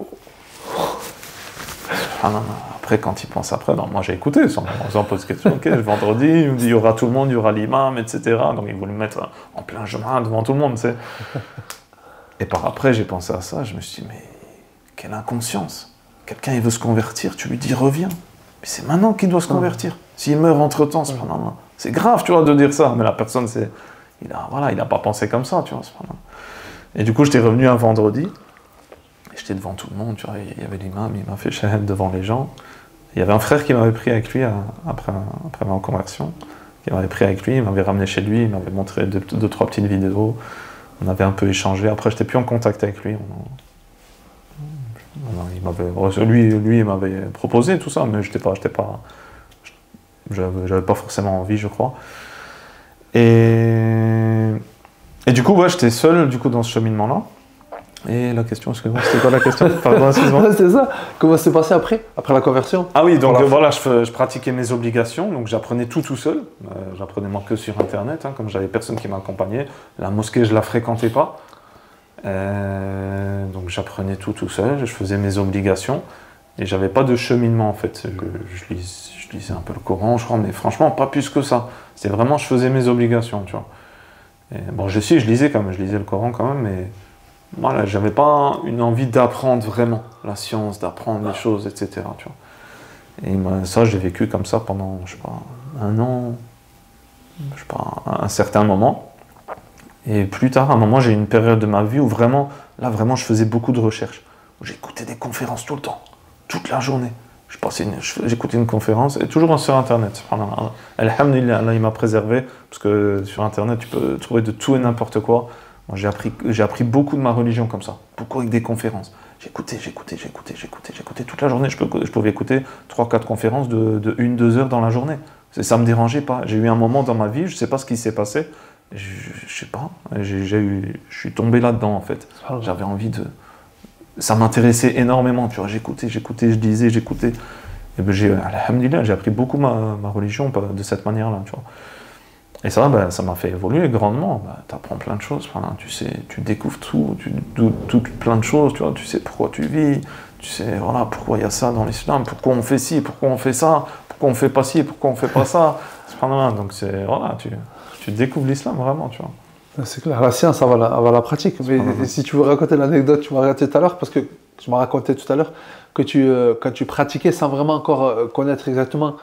Après, quand il pense après, moi j'ai écouté, sans poser de questions. Ok, vendredi, il me dit, il y aura tout le monde, il y aura l'imam, etc. Donc il voulait me mettre en plein chemin devant tout le monde, tu sais. Et par après, j'ai pensé à ça, je me suis dit, mais quelle inconscience! Quelqu'un il veut se convertir, tu lui dis reviens. Mais c'est maintenant qu'il doit se convertir. S'il meurt entre-temps, c'est grave, tu vois, de dire ça. Mais la personne, il a pas pensé comme ça, tu vois. Et du coup, j'étais revenu un vendredi. Et j'étais devant tout le monde, tu vois. Il y avait l'imam, il m'a fait shahad devant les gens. Il y avait un frère qui m'avait pris avec lui après ma conversion. Qui m'avait pris avec lui, il m'avait ramené chez lui, il m'avait montré deux, trois petites vidéos. On avait un peu échangé. Après, j'étais plus en contact avec lui. Lui, il m'avait proposé tout ça, mais j'avais pas forcément envie, je crois. Et du coup, j'étais seul du coup dans ce cheminement-là. Et la question, excuse-moi, c'était quoi la question? Pardon, excuse-moi. C'est ça. Comment c'est passé après la conversion? Ah oui, donc voilà, je pratiquais mes obligations, donc j'apprenais tout seul. J'apprenais moi que sur Internet, comme j'avais personne qui m'accompagnait. La mosquée, je la fréquentais pas. Donc j'apprenais tout seul, je faisais mes obligations et j'avais pas de cheminement en fait. Je lisais un peu le Coran, je crois, mais franchement pas plus que ça. C'était vraiment je faisais mes obligations, tu vois. Et bon, je lisais le Coran quand même, mais voilà, j'avais pas une envie d'apprendre vraiment la science, d'apprendre les choses, etc. Tu vois. Et ça, j'ai vécu comme ça pendant, je sais pas, un an, je sais pas, un certain moment. Et plus tard, à un moment, j'ai eu une période de ma vie où vraiment, je faisais beaucoup de recherches. J'écoutais des conférences tout le temps, toute la journée. J'écoutais une conférence, et toujours sur Internet. Alhamdulillah, Allah, il m'a préservé, parce que sur Internet, tu peux trouver de tout et n'importe quoi. Moi, j'ai appris beaucoup de ma religion comme ça, beaucoup avec des conférences. J'écoutais toute la journée. Je pouvais écouter 3-4 conférences de 1-2 heures dans la journée. Ça ne me dérangeait pas. J'ai eu un moment dans ma vie, je ne sais pas ce qui s'est passé, je sais pas, je suis tombé là-dedans en fait. J'avais envie de... Ça m'intéressait énormément, tu vois, j'écoutais, je lisais, j'écoutais. Et alhamdulillah, j'ai appris beaucoup ma religion de cette manière-là, tu vois. Et ça m'a fait évoluer grandement. Tu apprends plein de choses, tu sais, tu découvres tout, plein de choses, tu vois, tu sais pourquoi tu vis, tu sais, voilà, pourquoi il y a ça dans l'islam, pourquoi on fait ci, pourquoi on fait ça, pourquoi on fait pas ci, pourquoi on fait pas ça. Donc voilà, tu découvres l'islam vraiment, tu vois. C'est clair, la science, ça va la pratique. Mais si tu veux raconter l'anecdote, tu m'as raconté tout à l'heure, parce que tu m'as raconté tout à l'heure que quand tu pratiquais sans vraiment encore connaître exactement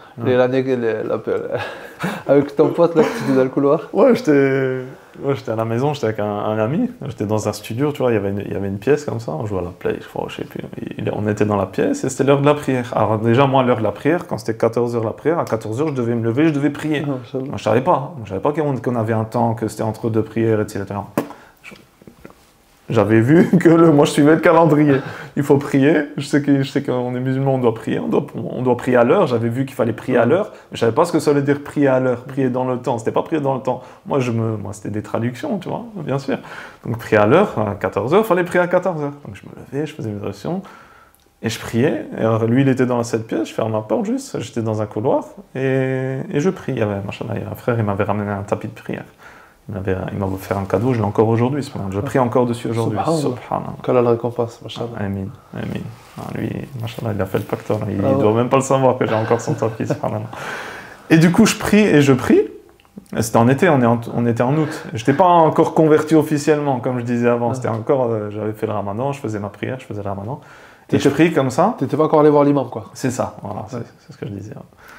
avec ton pote là, que tu étais dans le couloir. Ouais, j'étais à la maison, j'étais avec un ami, j'étais dans un studio, tu vois, il y avait une pièce comme ça, on jouait à la play, je sais plus. On était dans la pièce et c'était l'heure de la prière. Alors déjà, moi, l'heure de la prière, quand c'était 14h la prière, à 14h, je devais me lever, je devais prier. Moi, je savais pas qu'on avait un temps, que c'était entre deux prières, etc. J'avais vu que moi je suivais le calendrier. Il faut prier. Je sais qu'on est musulman, on doit prier. On doit prier à l'heure. J'avais vu qu'il fallait prier à l'heure. Mais je savais pas ce que ça voulait dire prier à l'heure, prier dans le temps. C'était pas prier dans le temps. Moi c'était des traductions, tu vois, bien sûr. Donc prier à l'heure, à 14h, il fallait prier à 14h. Donc je me levais, je faisais mes orations. Et je priais. Et alors, lui, il était dans cette pièce. Je ferme ma porte juste. J'étais dans un couloir. Et je prie. Il y avait un frère, il m'avait ramené un tapis de prière. Il m'a offert un cadeau, je l'ai encore aujourd'hui. Je prie encore dessus aujourd'hui. Subhanallah. Quelle récompense, machallah. Amin. Lui, machallah, il a fait le pactole. Il ne doit même pas le savoir que j'ai encore son tapis. Et du coup, je prie. C'était en été, on était en août. Je n'étais pas encore converti officiellement, comme je disais avant. C'était encore, j'avais fait le ramadan, je faisais ma prière, je faisais le ramadan. Et je prie comme ça. Tu n'étais pas encore allé voir l'imam, quoi. C'est ça, voilà, c'est ce que je disais.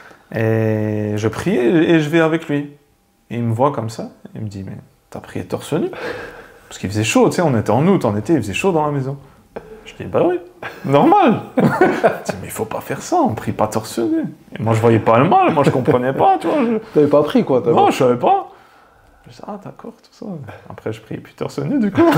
Et je prie et je vais avec lui. Et il me voit comme ça, il me dit, mais t'as prié torse nu? Parce qu'il faisait chaud, tu sais, on était en août, en été, il faisait chaud dans la maison. Je dis, bah oui, normal. Il dit, mais il faut pas faire ça, on prie pas torse nu. Et moi, je voyais pas le mal, moi, je comprenais pas, tu vois. T'avais pas appris, quoi. Non, je savais pas. Je dis, ah, d'accord, tout ça. Après, je prie plus torse nu, du coup.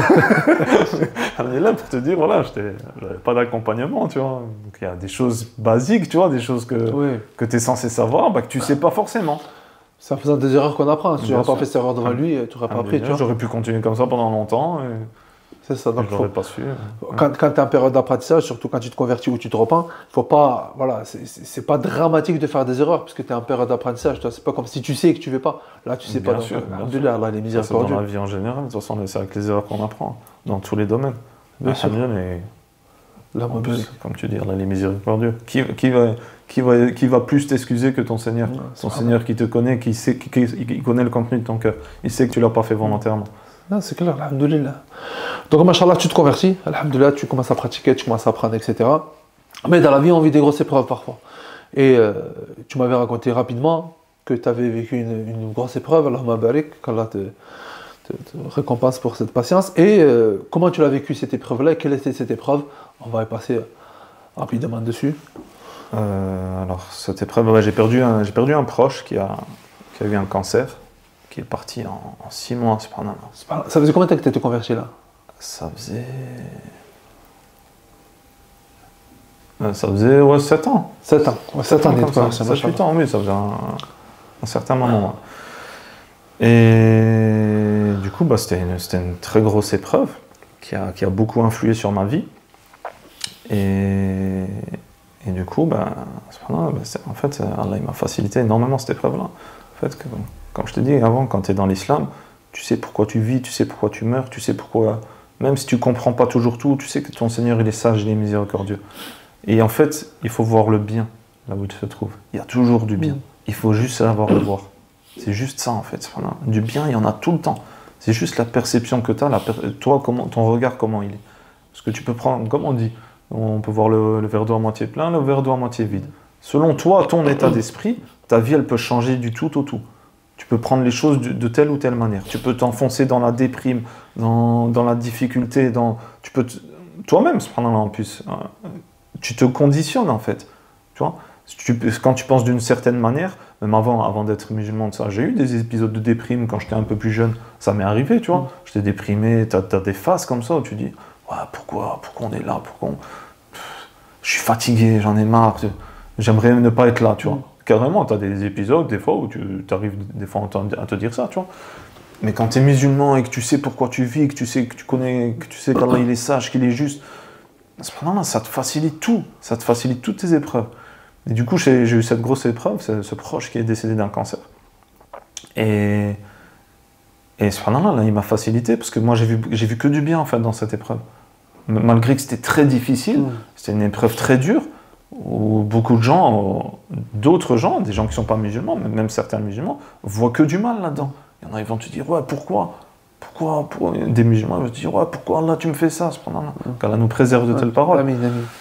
On est là pour te dire, voilà, j'avais pas d'accompagnement, tu vois. Donc, il y a des choses basiques, tu vois, des choses que tu es censé savoir, bah, que tu sais pas forcément. C'est en faisant des erreurs qu'on apprend. Si tu n'aurais pas fait cette erreur devant lui, tu n'aurais pas appris. J'aurais pu continuer comme ça pendant longtemps. C'est ça. Donc je n'aurais pas su. Quand tu es en période d'apprentissage, surtout quand tu te convertis ou tu te repens, faut pas. Voilà, c'est pas dramatique de faire des erreurs puisque tu es en période d'apprentissage. C'est pas comme si tu sais et que tu ne fais pas. Là, tu sais pas. Alhamdoulilah, Allah, les miséricordieux. C'est dans la vie en général. De toute façon, c'est avec les erreurs qu'on apprend dans tous les domaines. Bien sûr. En plus, comme tu dis, Allah, les miséricordieux. Qui va plus t'excuser que ton Seigneur? Ton Seigneur qui te connaît, qui connaît le contenu de ton cœur. Il sait que tu ne l'as pas fait volontairement. Non, c'est clair, alhamdoulilah. Donc, machallah, tu te convertis, alhamdoulilah, tu commences à pratiquer, tu commences à apprendre, etc. Mais dans la vie, on vit des grosses épreuves parfois. Et tu m'avais raconté rapidement que tu avais vécu une grosse épreuve, Allahumma barik, qu'Allah te récompense pour cette patience. Et comment tu l'as vécu cette épreuve-là et quelle était cette épreuve? On va y passer rapidement dessus. Alors, cette épreuve, j'ai perdu un proche qui a eu un cancer, qui est parti en 6 mois, cependant. Ça faisait combien de temps que tu étais converti là? Ça faisait 7 ans. 7 ans. 7 ans, 7-8 ans, oui, ça faisait un certain moment. Et du coup, c'était une très grosse épreuve qui a beaucoup influé sur ma vie. Et du coup, en fait, Allah m'a facilité énormément cette épreuve-là. En fait, comme je te dis avant, quand tu es dans l'islam, tu sais pourquoi tu vis, tu sais pourquoi tu meurs, tu sais pourquoi, même si tu ne comprends pas toujours tout, tu sais que ton Seigneur, il est sage, il est miséricordieux. Et en fait, il faut voir le bien, là où tu te trouves. Il y a toujours du bien. Il faut juste savoir le voir. C'est juste ça, en fait. Du bien, il y en a tout le temps. C'est juste la perception que tu as, toi, ton regard, comment il est. Parce que tu peux prendre, comme on dit, on peut voir le verre d'eau à moitié plein, le verre d'eau à moitié vide. Selon toi, ton état d'esprit, ta vie, elle peut changer du tout au tout. Tu peux prendre les choses de telle ou telle manière. Tu peux t'enfoncer dans la déprime, dans la difficulté, toi-même, en plus, tu te conditionnes, en fait. Tu vois, quand tu penses d'une certaine manière, même avant d'être musulman, j'ai eu des épisodes de déprime quand j'étais un peu plus jeune. Ça m'est arrivé, tu vois. J'étais déprimé, t'as des phases comme ça où tu dis, ouais, pourquoi on est là, je suis fatigué, j'en ai marre, j'aimerais ne pas être là, tu vois. Carrément, tu as des épisodes, des fois, où tu arrives des fois à te dire ça, tu vois. Mais quand tu es musulman et que tu sais pourquoi tu vis, que tu sais qu'Allah il est sage, qu'il est juste, ça te facilite tout, ça te facilite toutes tes épreuves. Et du coup, j'ai eu cette grosse épreuve, ce proche qui est décédé d'un cancer. Et subhanallah, là, il m'a facilité, parce que moi, j'ai vu que du bien, en fait, dans cette épreuve. Malgré que c'était très difficile, c'était une épreuve très dure, où beaucoup de gens, d'autres gens, des gens qui ne sont pas musulmans, même certains musulmans, voient que du mal là-dedans. Il y en a, ils vont te dire, ouais, pourquoi des musulmans vont te dire, ouais, pourquoi Allah, tu me fais ça, subhanallah, qu'Allah nous préserve de telles paroles. Amin.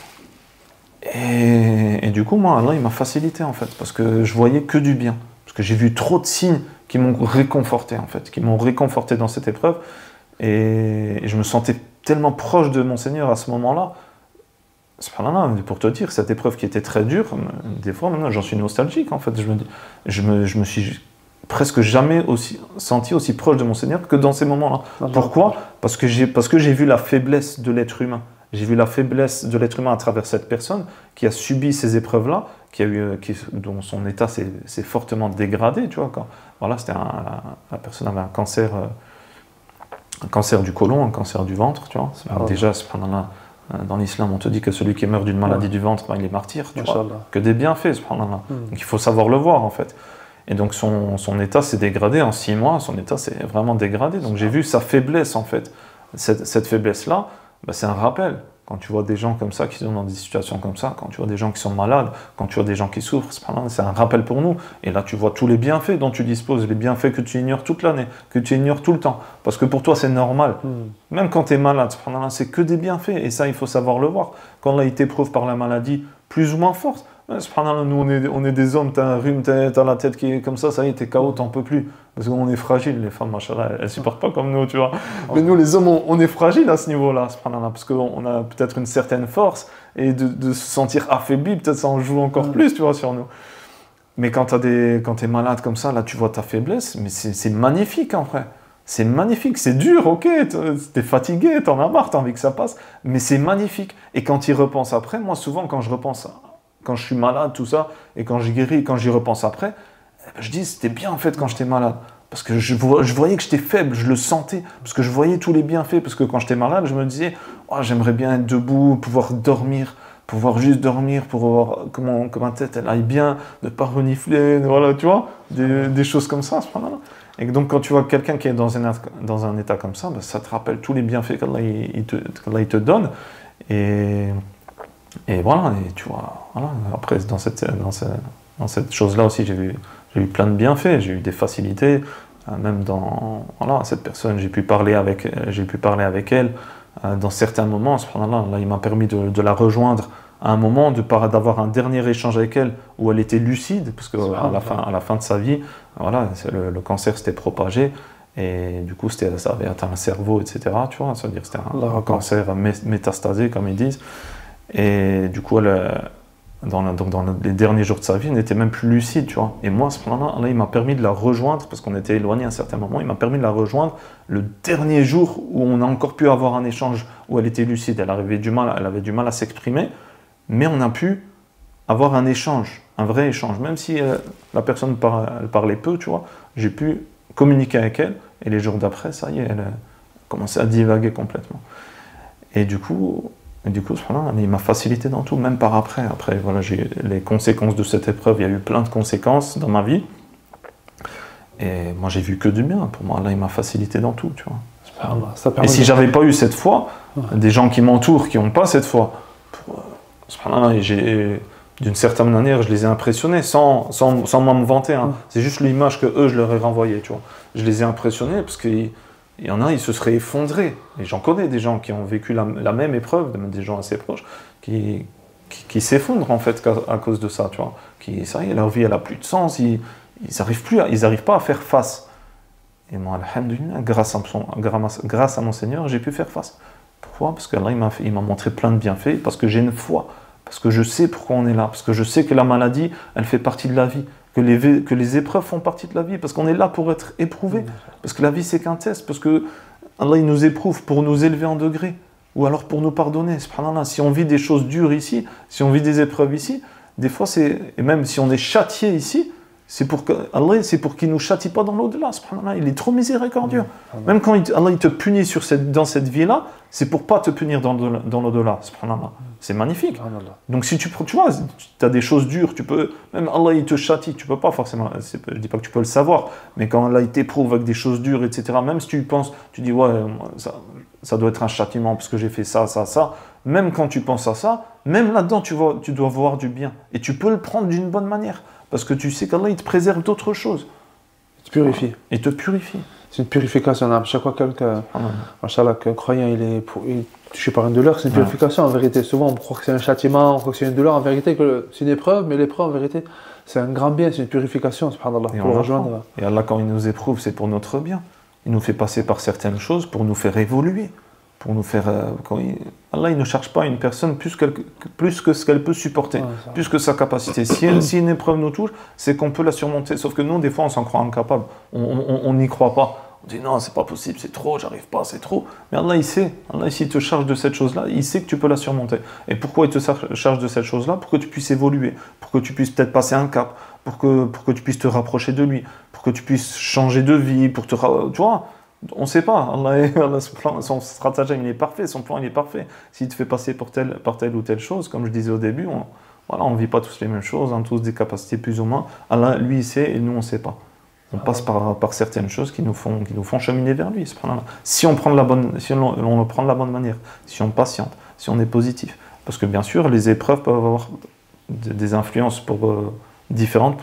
Et du coup, moi, Allah, il m'a facilité, en fait, parce que je voyais que du bien. Parce que j'ai vu trop de signes qui m'ont réconforté, en fait, qui m'ont réconforté dans cette épreuve. Et je me sentais tellement proche de mon Seigneur à ce moment-là. Subhanallah, pour te dire, cette épreuve qui était très dure, des fois, maintenant, j'en suis nostalgique, en fait. Je me suis presque jamais senti aussi proche de mon Seigneur que dans ces moments-là. Pourquoi? Parce que j'ai vu la faiblesse de l'être humain. J'ai vu la faiblesse de l'être humain à travers cette personne qui a subi ces épreuves-là, dont son état s'est fortement dégradé. Tu vois, voilà, la personne avait un cancer du côlon, un cancer du ventre. Tu vois. Alors déjà, dans l'islam, on te dit que celui qui meurt d'une maladie du ventre, il est martyr. Tu vois, que des bienfaits. Donc il faut savoir le voir en fait. Et donc son état s'est dégradé en 6 mois, son état s'est vraiment dégradé. Donc j'ai vu sa faiblesse en fait. Cette faiblesse-là, c'est un rappel. Quand tu vois des gens comme ça qui sont dans des situations comme ça, quand tu vois des gens qui sont malades, quand tu vois des gens qui souffrent, c'est un rappel pour nous. Et là tu vois tous les bienfaits dont tu disposes, les bienfaits que tu ignores toute l'année, que tu ignores tout le temps. Parce que pour toi c'est normal. Même quand tu es malade, c'est que des bienfaits. Et ça il faut savoir le voir. Quand là il t'éprouve par la maladie plus ou moins forte, nous on est des hommes, t'as un rhume, t'as la tête qui est comme ça y est, t'es KO, t'en peux plus. Parce qu'on est fragile, les femmes, machallah, elles supportent pas comme nous, tu vois. Mais nous les hommes, on est fragiles à ce niveau-là, parce qu'on a peut-être une certaine force, et de se sentir affaibli, peut-être ça en joue encore plus, tu vois, sur nous. Mais quand t'es malade comme ça, là tu vois ta faiblesse, mais c'est magnifique en vrai. C'est magnifique, c'est dur, ok, t'es fatigué, t'en as marre, t'as envie que ça passe, mais c'est magnifique. Et quand tu y repenses après, moi souvent quand je suis malade, tout ça, et quand je guéris, quand j'y repense après, je dis c'était bien en fait quand j'étais malade. Parce que je voyais que j'étais faible, je le sentais, parce que je voyais tous les bienfaits, parce que quand j'étais malade, je me disais oh, j'aimerais bien être debout, pouvoir dormir, pouvoir juste dormir, pour voir comment ma tête elle aille bien, ne pas renifler, voilà, tu vois, des choses comme ça. Et donc quand tu vois quelqu'un qui est dans un état comme ça, ça te rappelle tous les bienfaits qu'Allah il te donne. Et voilà, et tu vois, voilà. Après dans cette chose-là aussi, j'ai eu plein de bienfaits, j'ai eu des facilités, même cette personne, j'ai pu parler avec elle dans certains moments, subhanallah, là, il m'a permis de la rejoindre à un moment, d'avoir un dernier échange avec elle où elle était lucide, parce qu'à la fin de sa vie, voilà, le cancer s'était propagé, et du coup ça avait atteint le cerveau, etc. Tu vois, c'est-à-dire que c'était un cancer métastasé, comme ils disent. Et du coup, dans les derniers jours de sa vie, elle n'était même plus lucide, tu vois. Et moi, à ce moment-là, il m'a permis de la rejoindre, parce qu'on était éloignés à un certain moment, il m'a permis de la rejoindre le dernier jour où on a encore pu avoir un échange, où elle était lucide. Elle avait du mal à s'exprimer, mais on a pu avoir un échange, un vrai échange. Même si la personne elle parlait peu, tu vois, j'ai pu communiquer avec elle, et les jours d'après, ça y est, elle a commencé à divaguer complètement. Et du coup, il m'a facilité dans tout, même par après. Après, voilà, j'ai les conséquences de cette épreuve, il y a eu plein de conséquences dans ma vie. Et moi, j'ai vu que du bien. Pour moi, là, il m'a facilité dans tout, tu vois. Et si j'avais pas eu cette foi, des gens qui m'entourent, qui n'ont pas cette foi, d'une certaine manière, je les ai impressionnés, sans m'en vanter. Hein. C'est juste l'image que eux, je leur ai renvoyée, tu vois. Je les ai impressionnés parce que il y en a, ils se seraient effondrés. Et j'en connais des gens qui ont vécu la même épreuve, des gens assez proches, qui s'effondrent en fait à cause de ça, tu vois. Ça y est, leur vie, elle a plus de sens, ils n'arrivent pas à faire face. Et moi, alhamdoulilah, grâce à mon Seigneur, j'ai pu faire face. Pourquoi? Parce qu'Allah, il m'a montré plein de bienfaits, parce que j'ai une foi, parce que je sais pourquoi on est là, parce que je sais que la maladie, elle fait partie de la vie. Que les épreuves font partie de la vie, parce qu'on est là pour être éprouvé, parce que la vie c'est qu'un test, parce que Allah il nous éprouve pour nous élever en degré, ou alors pour nous pardonner. Subhanallah, si on vit des choses dures ici, si on vit des épreuves ici, des fois et même si on est châtié ici, c'est pour qu'il ne nous châtie pas dans l'au-delà. Subhanallah, il est trop miséricordieux. Même quand Allah il te punit dans cette vie-là, c'est pour pas te punir dans l'au-delà. Subhanallah. C'est magnifique. Donc si tu vois, tu as des choses dures, même Allah il te châtie, tu peux pas forcément, je dis pas que tu peux le savoir, mais quand Allah il t'éprouve avec des choses dures, etc., même si tu dis ouais, ça doit être un châtiment parce que j'ai fait ça, même quand tu penses à ça, même là-dedans tu dois voir du bien. Et tu peux le prendre d'une bonne manière, parce que tu sais qu'Allah il te préserve d'autres choses. Il te purifie. Il te purifie. C'est une purification. À chaque fois qu'un croyant il est touché par une douleur, c'est une purification en vérité. Souvent on croit que c'est un châtiment, on croit que c'est une douleur. En vérité, c'est une épreuve, mais l'épreuve en vérité, c'est un grand bien, c'est une purification, subhanallah, pour le rejoindre. Et Allah, quand il nous éprouve, c'est pour notre bien. Il nous fait passer par certaines choses pour nous faire évoluer, pour nous faire. Allah, il ne cherche pas une personne plus que ce qu'elle peut supporter, plus que sa capacité. Si une épreuve nous touche, c'est qu'on peut la surmonter. Sauf que nous, des fois, on s'en croit incapable. On n'y croit pas. On dit non, c'est pas possible, c'est trop, j'arrive pas, c'est trop. Mais Allah, il sait. Allah, s'il te charge de cette chose-là, il sait que tu peux la surmonter. Et pourquoi il te charge de cette chose-là? Pour que tu puisses évoluer, pour que tu puisses peut-être passer un cap, pour que tu puisses te rapprocher de lui, pour que tu puisses changer de vie, tu vois. On ne sait pas. Allah, son stratagème, il est parfait, son plan, il est parfait. S'il te fait passer par telle ou telle chose, comme je disais au début, on ne vit pas tous les mêmes choses, on a tous des capacités plus ou moins. Allah, lui, il sait et nous, on ne sait pas. On passe par certaines choses qui nous font cheminer vers lui. Si on prend le prend de la bonne manière, si on patiente, si on est positif. Parce que bien sûr, les épreuves peuvent avoir des influences différentes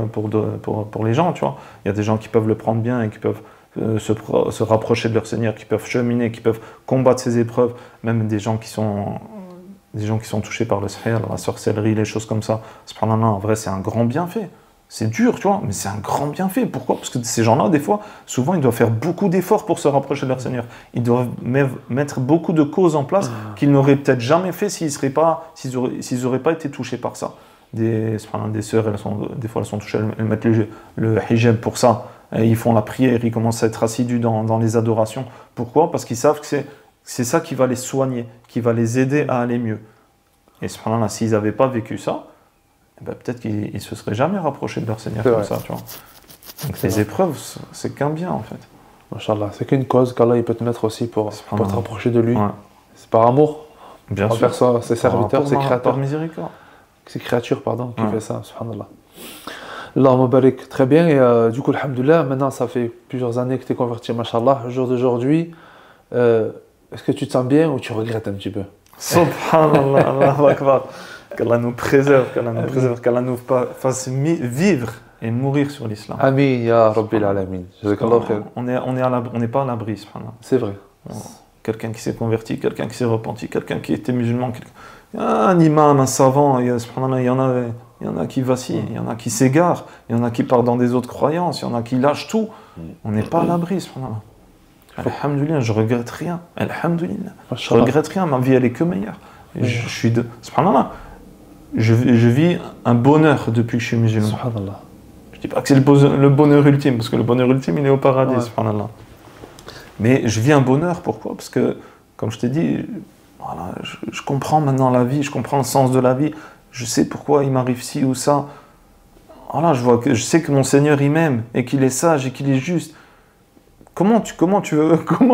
pour les gens. Tu vois. Il y a des gens qui peuvent le prendre bien et qui peuvent se rapprocher de leur Seigneur, qui peuvent cheminer, qui peuvent combattre ces épreuves, même des gens qui sont touchés par le sihr, la sorcellerie, les choses comme ça. Subhanallah, en vrai, c'est un grand bienfait. C'est dur, tu vois, mais c'est un grand bienfait. Pourquoi? Parce que ces gens-là, des fois, souvent, ils doivent faire beaucoup d'efforts pour se rapprocher de leur Seigneur. Ils doivent mettre beaucoup de causes en place qu'ils n'auraient peut-être jamais fait s'ils n'auraient pas été touchés par ça. Des sœurs, des fois, elles sont touchées, elles mettent le hijab pour ça. Et ils font la prière, ils commencent à être assidus dans les adorations. Pourquoi? Parce qu'ils savent que c'est ça qui va les soigner, qui va les aider à aller mieux. Et subhanallah, s'ils n'avaient pas vécu ça, peut-être qu'ils ne se seraient jamais rapprochés de leur Seigneur comme ça. Tu vois. Donc les épreuves, c'est qu'un bien en fait. Machallah, c'est qu'une cause qu'Allah il peut te mettre aussi pour te rapprocher de lui. Ouais. C'est par amour envers ses serviteurs, ses créateurs. Par miséricorde. Ses créatures, qui fait ça, subhanallah. Allahumma barik, très bien. Et du coup, alhamdoulilah, maintenant ça fait plusieurs années que tu es converti, machallah. Au jour d'aujourd'hui, est-ce que tu te sens bien ou tu regrettes un petit peu? Subhanallah, Allahu Akbar. Qu'Allah nous préserve, qu'Allah nous fasse vivre et mourir sur l'islam. Amin, ya Rabbil Alamin. On n'est pas à l'abri, subhanallah. C'est vrai. Quelqu'un qui s'est converti, quelqu'un qui s'est repenti, quelqu'un qui était musulman, un imam, un savant, subhanallah, il y en a qui vacillent, il y en a qui s'égarent, il y en a qui partent dans des autres croyances, il y en a qui lâchent tout. On n'est pas à l'abri, subhanallah. Alhamdulillah, je regrette rien. Alhamdulillah. Je regrette rien, ma vie elle est que meilleure. Je suis subhanallah. Je vis un bonheur depuis que je suis musulman. Subhanallah. Je ne dis pas que c'est le bonheur ultime, parce que le bonheur ultime, il est au paradis, subhanallah. Mais je vis un bonheur, pourquoi? Parce que, comme je t'ai dit, voilà, je comprends maintenant la vie, je comprends le sens de la vie, je sais pourquoi il m'arrive ci ou ça. Voilà, je sais que mon Seigneur, il m'aime, et qu'il est sage, et qu'il est juste. Comment tu veux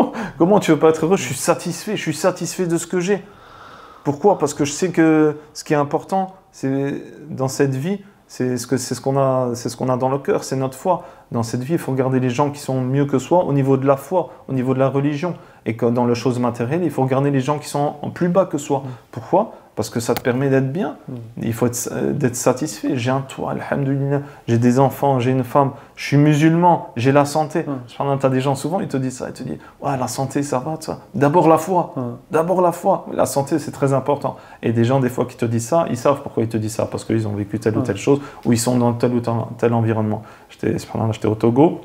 pas être heureux? Je suis satisfait de ce que j'ai. Pourquoi? Parce que je sais que ce qui est important, c'est dans cette vie, c'est ce qu'on a dans le cœur, c'est notre foi. Dans cette vie, il faut regarder les gens qui sont mieux que soi au niveau de la foi, au niveau de la religion. Et que dans les choses matérielles, il faut regarder les gens qui sont plus bas que soi. Pourquoi? Parce que ça te permet d'être bien. Il faut d'être satisfait. J'ai un toit, alhamdoulilah. J'ai des enfants, j'ai une femme. Je suis musulman, j'ai la santé. Tu as des gens souvent, ils te disent ça. Ils te disent, ouais, la santé, ça va, ça. D'abord la foi. D'abord la foi. La santé, c'est très important. Et des gens, des fois, qui te disent ça, ils savent pourquoi ils te disent ça. Parce qu'ils ont vécu telle ou telle chose, ou ils sont dans tel ou tel environnement. J'étais au Togo,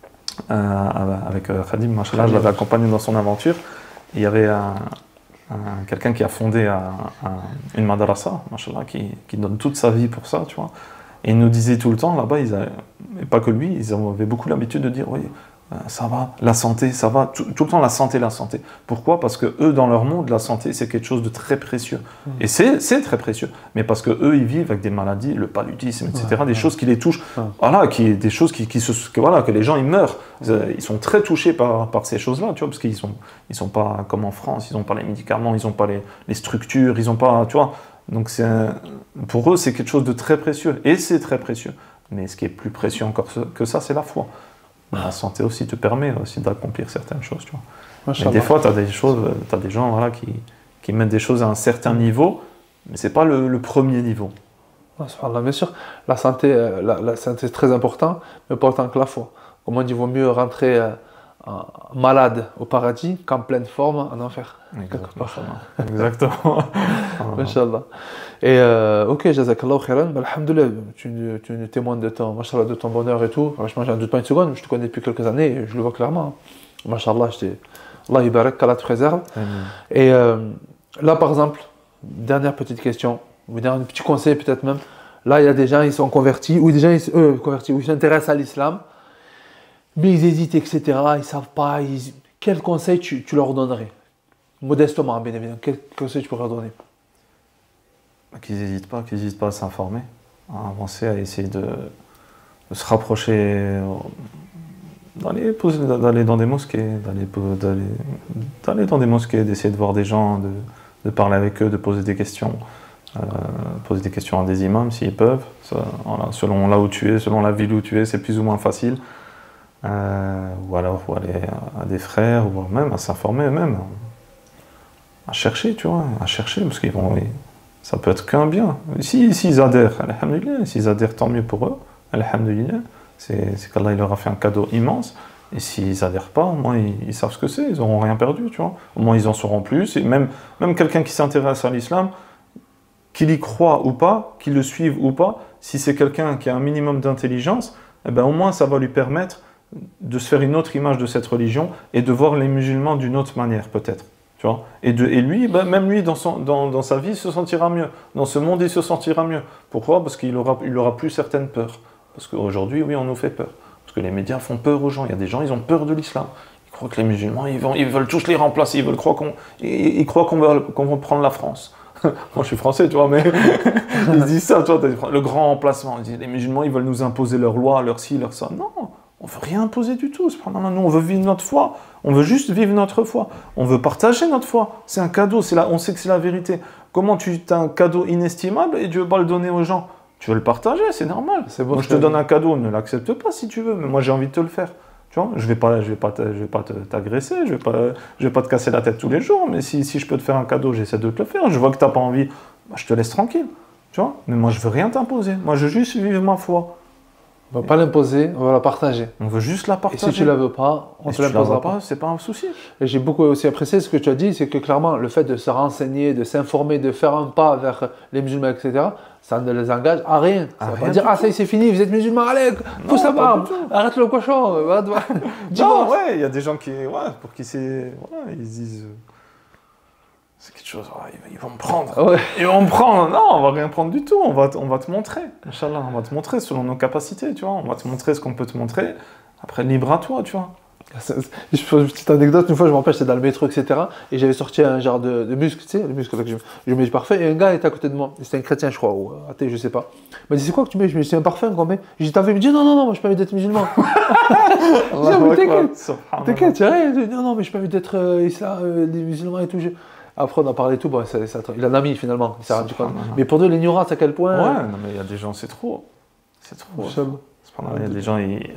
avec Khadim, machallah, je l'avais accompagné dans son aventure. Il y avait quelqu'un qui a fondé une madrasa, machallah, qui donne toute sa vie pour ça, tu vois. Et il nous disait tout le temps, là-bas, et pas que lui, ils avaient beaucoup l'habitude de dire, oui, ça va, la santé, ça va, tout le temps la santé. Pourquoi? Parce que eux, dans leur monde, la santé, c'est quelque chose de très précieux. Et c'est très précieux. Mais parce que eux, ils vivent avec des maladies, le paludisme, etc., des choses qui les touchent. Voilà, des choses que les gens, ils meurent. Ils sont très touchés par ces choses-là, tu vois, parce qu'ils sont pas comme en France, ils n'ont pas les médicaments, ils n'ont pas les structures, ils n'ont pas, tu vois. Donc pour eux, c'est quelque chose de très précieux. Et c'est très précieux. Mais ce qui est plus précieux encore que ça, c'est la foi. La santé aussi te permet aussi d'accomplir certaines choses, tu vois. Mais des fois, tu as des gens voilà, qui mettent des choses à un certain niveau, mais ce n'est pas le premier niveau. Bien sûr, la santé, c'est très important, mais pas autant que la foi. Comme on dit, il vaut mieux rentrer malade au paradis qu'en pleine forme en enfer. Exactement. Inch'Allah. Et ok, jazakallahu khairan, alhamdoulilah, tu nous témoignes de ton bonheur et tout. Franchement, j'en doute pas une seconde, je te connais depuis quelques années et je le vois clairement. Machallah, Allah Ibarak, qu'Allah te préserve. Et là, par exemple, dernière petite question, ou un petit conseil peut-être même. Là, il y a des gens, ils sont convertis, ou des gens, convertis, ou ils s'intéressent à l'islam, mais ils hésitent, etc. Ils ne savent pas. Quel conseil tu leur donnerais? Modestement, bien évidemment. Quel conseil tu pourrais leur donner? Qu'ils n'hésitent pas à s'informer, à avancer, à essayer de se rapprocher, d'aller dans des mosquées, d'aller dans des mosquées, d'essayer de voir des gens, de parler avec eux, de poser des questions à des imams s'ils peuvent. Ça, voilà, selon là où tu es, selon la ville où tu es, c'est plus ou moins facile. Ou alors aller à des frères, ou même à s'informer eux-mêmes, à chercher, tu vois, parce qu'ils vont, ça peut être qu'un bien. S'ils adhèrent, alhamdoulilah, s'ils adhèrent, tant mieux pour eux, alhamdoulilah, c'est qu'Allah il leur a fait un cadeau immense. Et s'ils adhèrent pas, au moins ils savent ce que c'est, ils n'auront rien perdu, tu vois. Au moins ils en sauront plus. Et même quelqu'un qui s'intéresse à l'islam, qu'il y croit ou pas, qu'il le suive ou pas, si c'est quelqu'un qui a un minimum d'intelligence, eh ben, au moins ça va lui permettre de se faire une autre image de cette religion et de voir les musulmans d'une autre manière, peut-être. Tu vois, et lui, ben, même lui, dans sa vie, il se sentira mieux. Dans ce monde, il se sentira mieux. Pourquoi? Parce qu'il aura plus certaines peurs. Parce qu'aujourd'hui, oui, on nous fait peur. Parce que les médias font peur aux gens. Il y a des gens, ils ont peur de l'islam. Ils croient que les musulmans, ils veulent tous les remplacer. Ils croient qu'on va prendre la France. Moi, je suis français, tu vois, mais ils disent ça, tu vois, le grand remplacement. Ils disent, les musulmans, ils veulent nous imposer leurs lois, leur ci, leur ça. Non, on ne veut rien imposer du tout. Nous, on veut vivre notre foi. On veut juste vivre notre foi. On veut partager notre foi. C'est un cadeau. On sait que c'est la vérité. Comment tu as un cadeau inestimable et tu ne veux pas le donner aux gens? Tu veux le partager, c'est normal. Moi, je te donne un cadeau, ne l'accepte pas si tu veux, mais moi, j'ai envie de te le faire. Tu vois, je vais pas t'agresser, je vais pas te casser la tête tous les jours, mais si je peux te faire un cadeau, j'essaie de te le faire. Je vois que tu n'as pas envie, bah, je te laisse tranquille. Tu vois, mais moi, je veux rien t'imposer. Moi, je veux juste vivre ma foi. On ne va pas l'imposer, on va la partager. On veut juste la partager. Et si tu ne la veux pas, on ne te l'imposera pas. C'est pas un souci. Et j'ai beaucoup aussi apprécié ce que tu as dit, c'est que clairement, le fait de se renseigner, de s'informer, de faire un pas vers les musulmans, etc., ça ne les engage à rien. Ça ne va pas dire, ah ça y est, c'est fini, vous êtes musulmans, allez, pousse la barbe, arrête le cochon. Non, ouais, il y a des gens pour qui c'est... Ouais, ils disent... C'est quelque chose, ils vont me prendre. Ouais. Ils vont me prendre. Non, on va rien prendre du tout. On va te montrer. Inch'Allah, on va te montrer selon nos capacités, tu vois. On va te montrer ce qu'on peut te montrer. Après, libre à toi, tu vois. Je fais une petite anecdote. Une fois, je me rappelle, j'étais dans le métro, etc. Et j'avais sorti un genre de muscle, tu sais, le muscle que je mets du parfum. Et un gars était à côté de moi. C'était un chrétien, je crois, ou athée, je sais pas. Il m'a dit, c'est quoi que tu mets? Je me dis, c'est un parfum qu'on met. J'ai dit, t'as vu? Il me dit, non, moi, je n'ai pas envie d'être musulman. T'inquiète, c'est rien. Non, mais je n'ai pas envie d'être des musulmans et tout. Après, on a parlé et tout, bon, il en a mis finalement, il s'est rendu compte. Mais pour nous, l'ignorance, à quel point. Ouais, non, mais il y a des gens, c'est trop. C'est trop. Il y a des gens, ils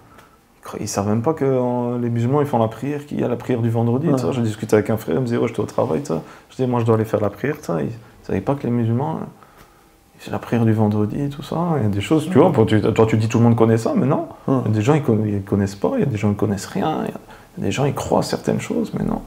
ne savent même pas que les musulmans, ils font la prière, qu'il y a la prière du vendredi. Je discutais avec un frère, il me disait, oh, j'étais au travail. Je disais, moi, je dois aller faire la prière. Ils ne savaient pas que les musulmans, ils font la prière du vendredi, tout ça. Il y a des choses, tu vois, toi, tu dis tout le monde connaît ça, mais non. Il y a des gens, ils ne connaissent pas, il y a des gens, ils ne connaissent rien. Il y a des gens, ils croient certaines choses, mais non.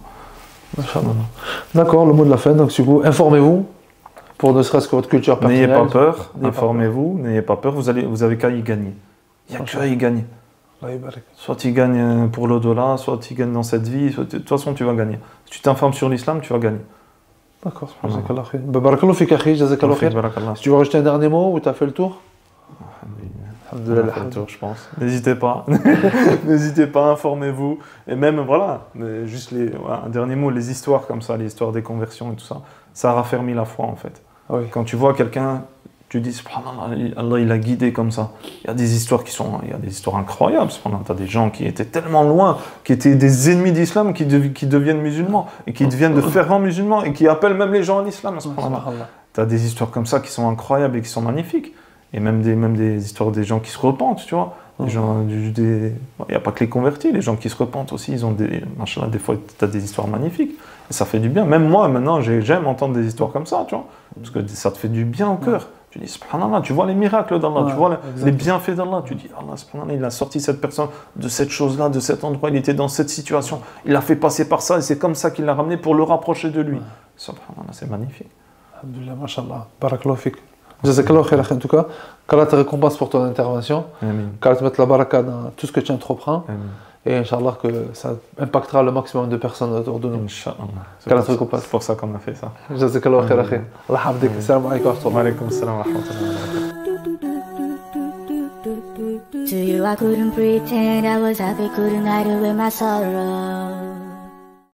D'accord, le mot de la fin. Donc, du coup, informez-vous pour ne serait-ce que votre culture personnelle. N'ayez pas peur, informez-vous, n'ayez pas peur, vous avez qu'à y gagner. Il n'y a qu'à y gagner. Soit tu gagnes pour l'au-delà, soit tu gagnes dans cette vie, de toute façon tu vas gagner. Si tu t'informes sur l'islam, tu vas gagner. D'accord, jazakallah khair. Barakallahu fik akhi, jazakallah khair. Si tu veux rajouter un dernier mot ou tu as fait le tour? Alhamdulillah, je pense. N'hésitez pas. N'hésitez pas, informez-vous. Et même, voilà, juste un dernier mot, les histoires comme ça, les histoires des conversions et tout ça, ça a raffermi la foi en fait. Oui. Quand tu vois quelqu'un, tu dis, subhanallah, Allah il a guidé comme ça. Il y a des histoires incroyables. Tu as des gens qui étaient tellement loin, qui étaient des ennemis d'islam, qui deviennent musulmans, et qui deviennent de fervents musulmans, et qui appellent même les gens à l'islam. Tu as des histoires comme ça qui sont incroyables et qui sont magnifiques. Et même des histoires des gens qui se repentent, tu vois. Il n'y a pas que les convertis, les gens qui se repentent aussi, ils ont des fois, tu as des histoires magnifiques. Et ça fait du bien. Même moi, maintenant, j'aime entendre des histoires comme ça, tu vois. Parce que ça te fait du bien au cœur. Tu dis, subhanallah, tu vois les miracles d'Allah, tu vois les bienfaits d'Allah. Tu dis, Allah, subhanallah, il a sorti cette personne de cette chose-là, de cet endroit, il était dans cette situation. Il l'a fait passer par ça et c'est comme ça qu'il l'a ramené pour le rapprocher de lui. Subhanallah, c'est magnifique. Alhamdulillah, mashallah. Barakallahu fik. Jazakallah khair, en tout cas. Qu'Allah te récompense pour ton intervention. Qu'Allah te mette la baraka dans tout ce que tu entreprends. Et Inch'Allah que ça impactera le maximum de personnes autour de nous. Inch'Allah. C'est pour ça qu'on a fait ça. Jazakallah khair akhi. Allah hafdik. Salam alaikum wa Wa alaykum assalam wa rahmatullahi wa barakatuh. To you I couldn't pretend I was happy, couldn't hide away my sorrow.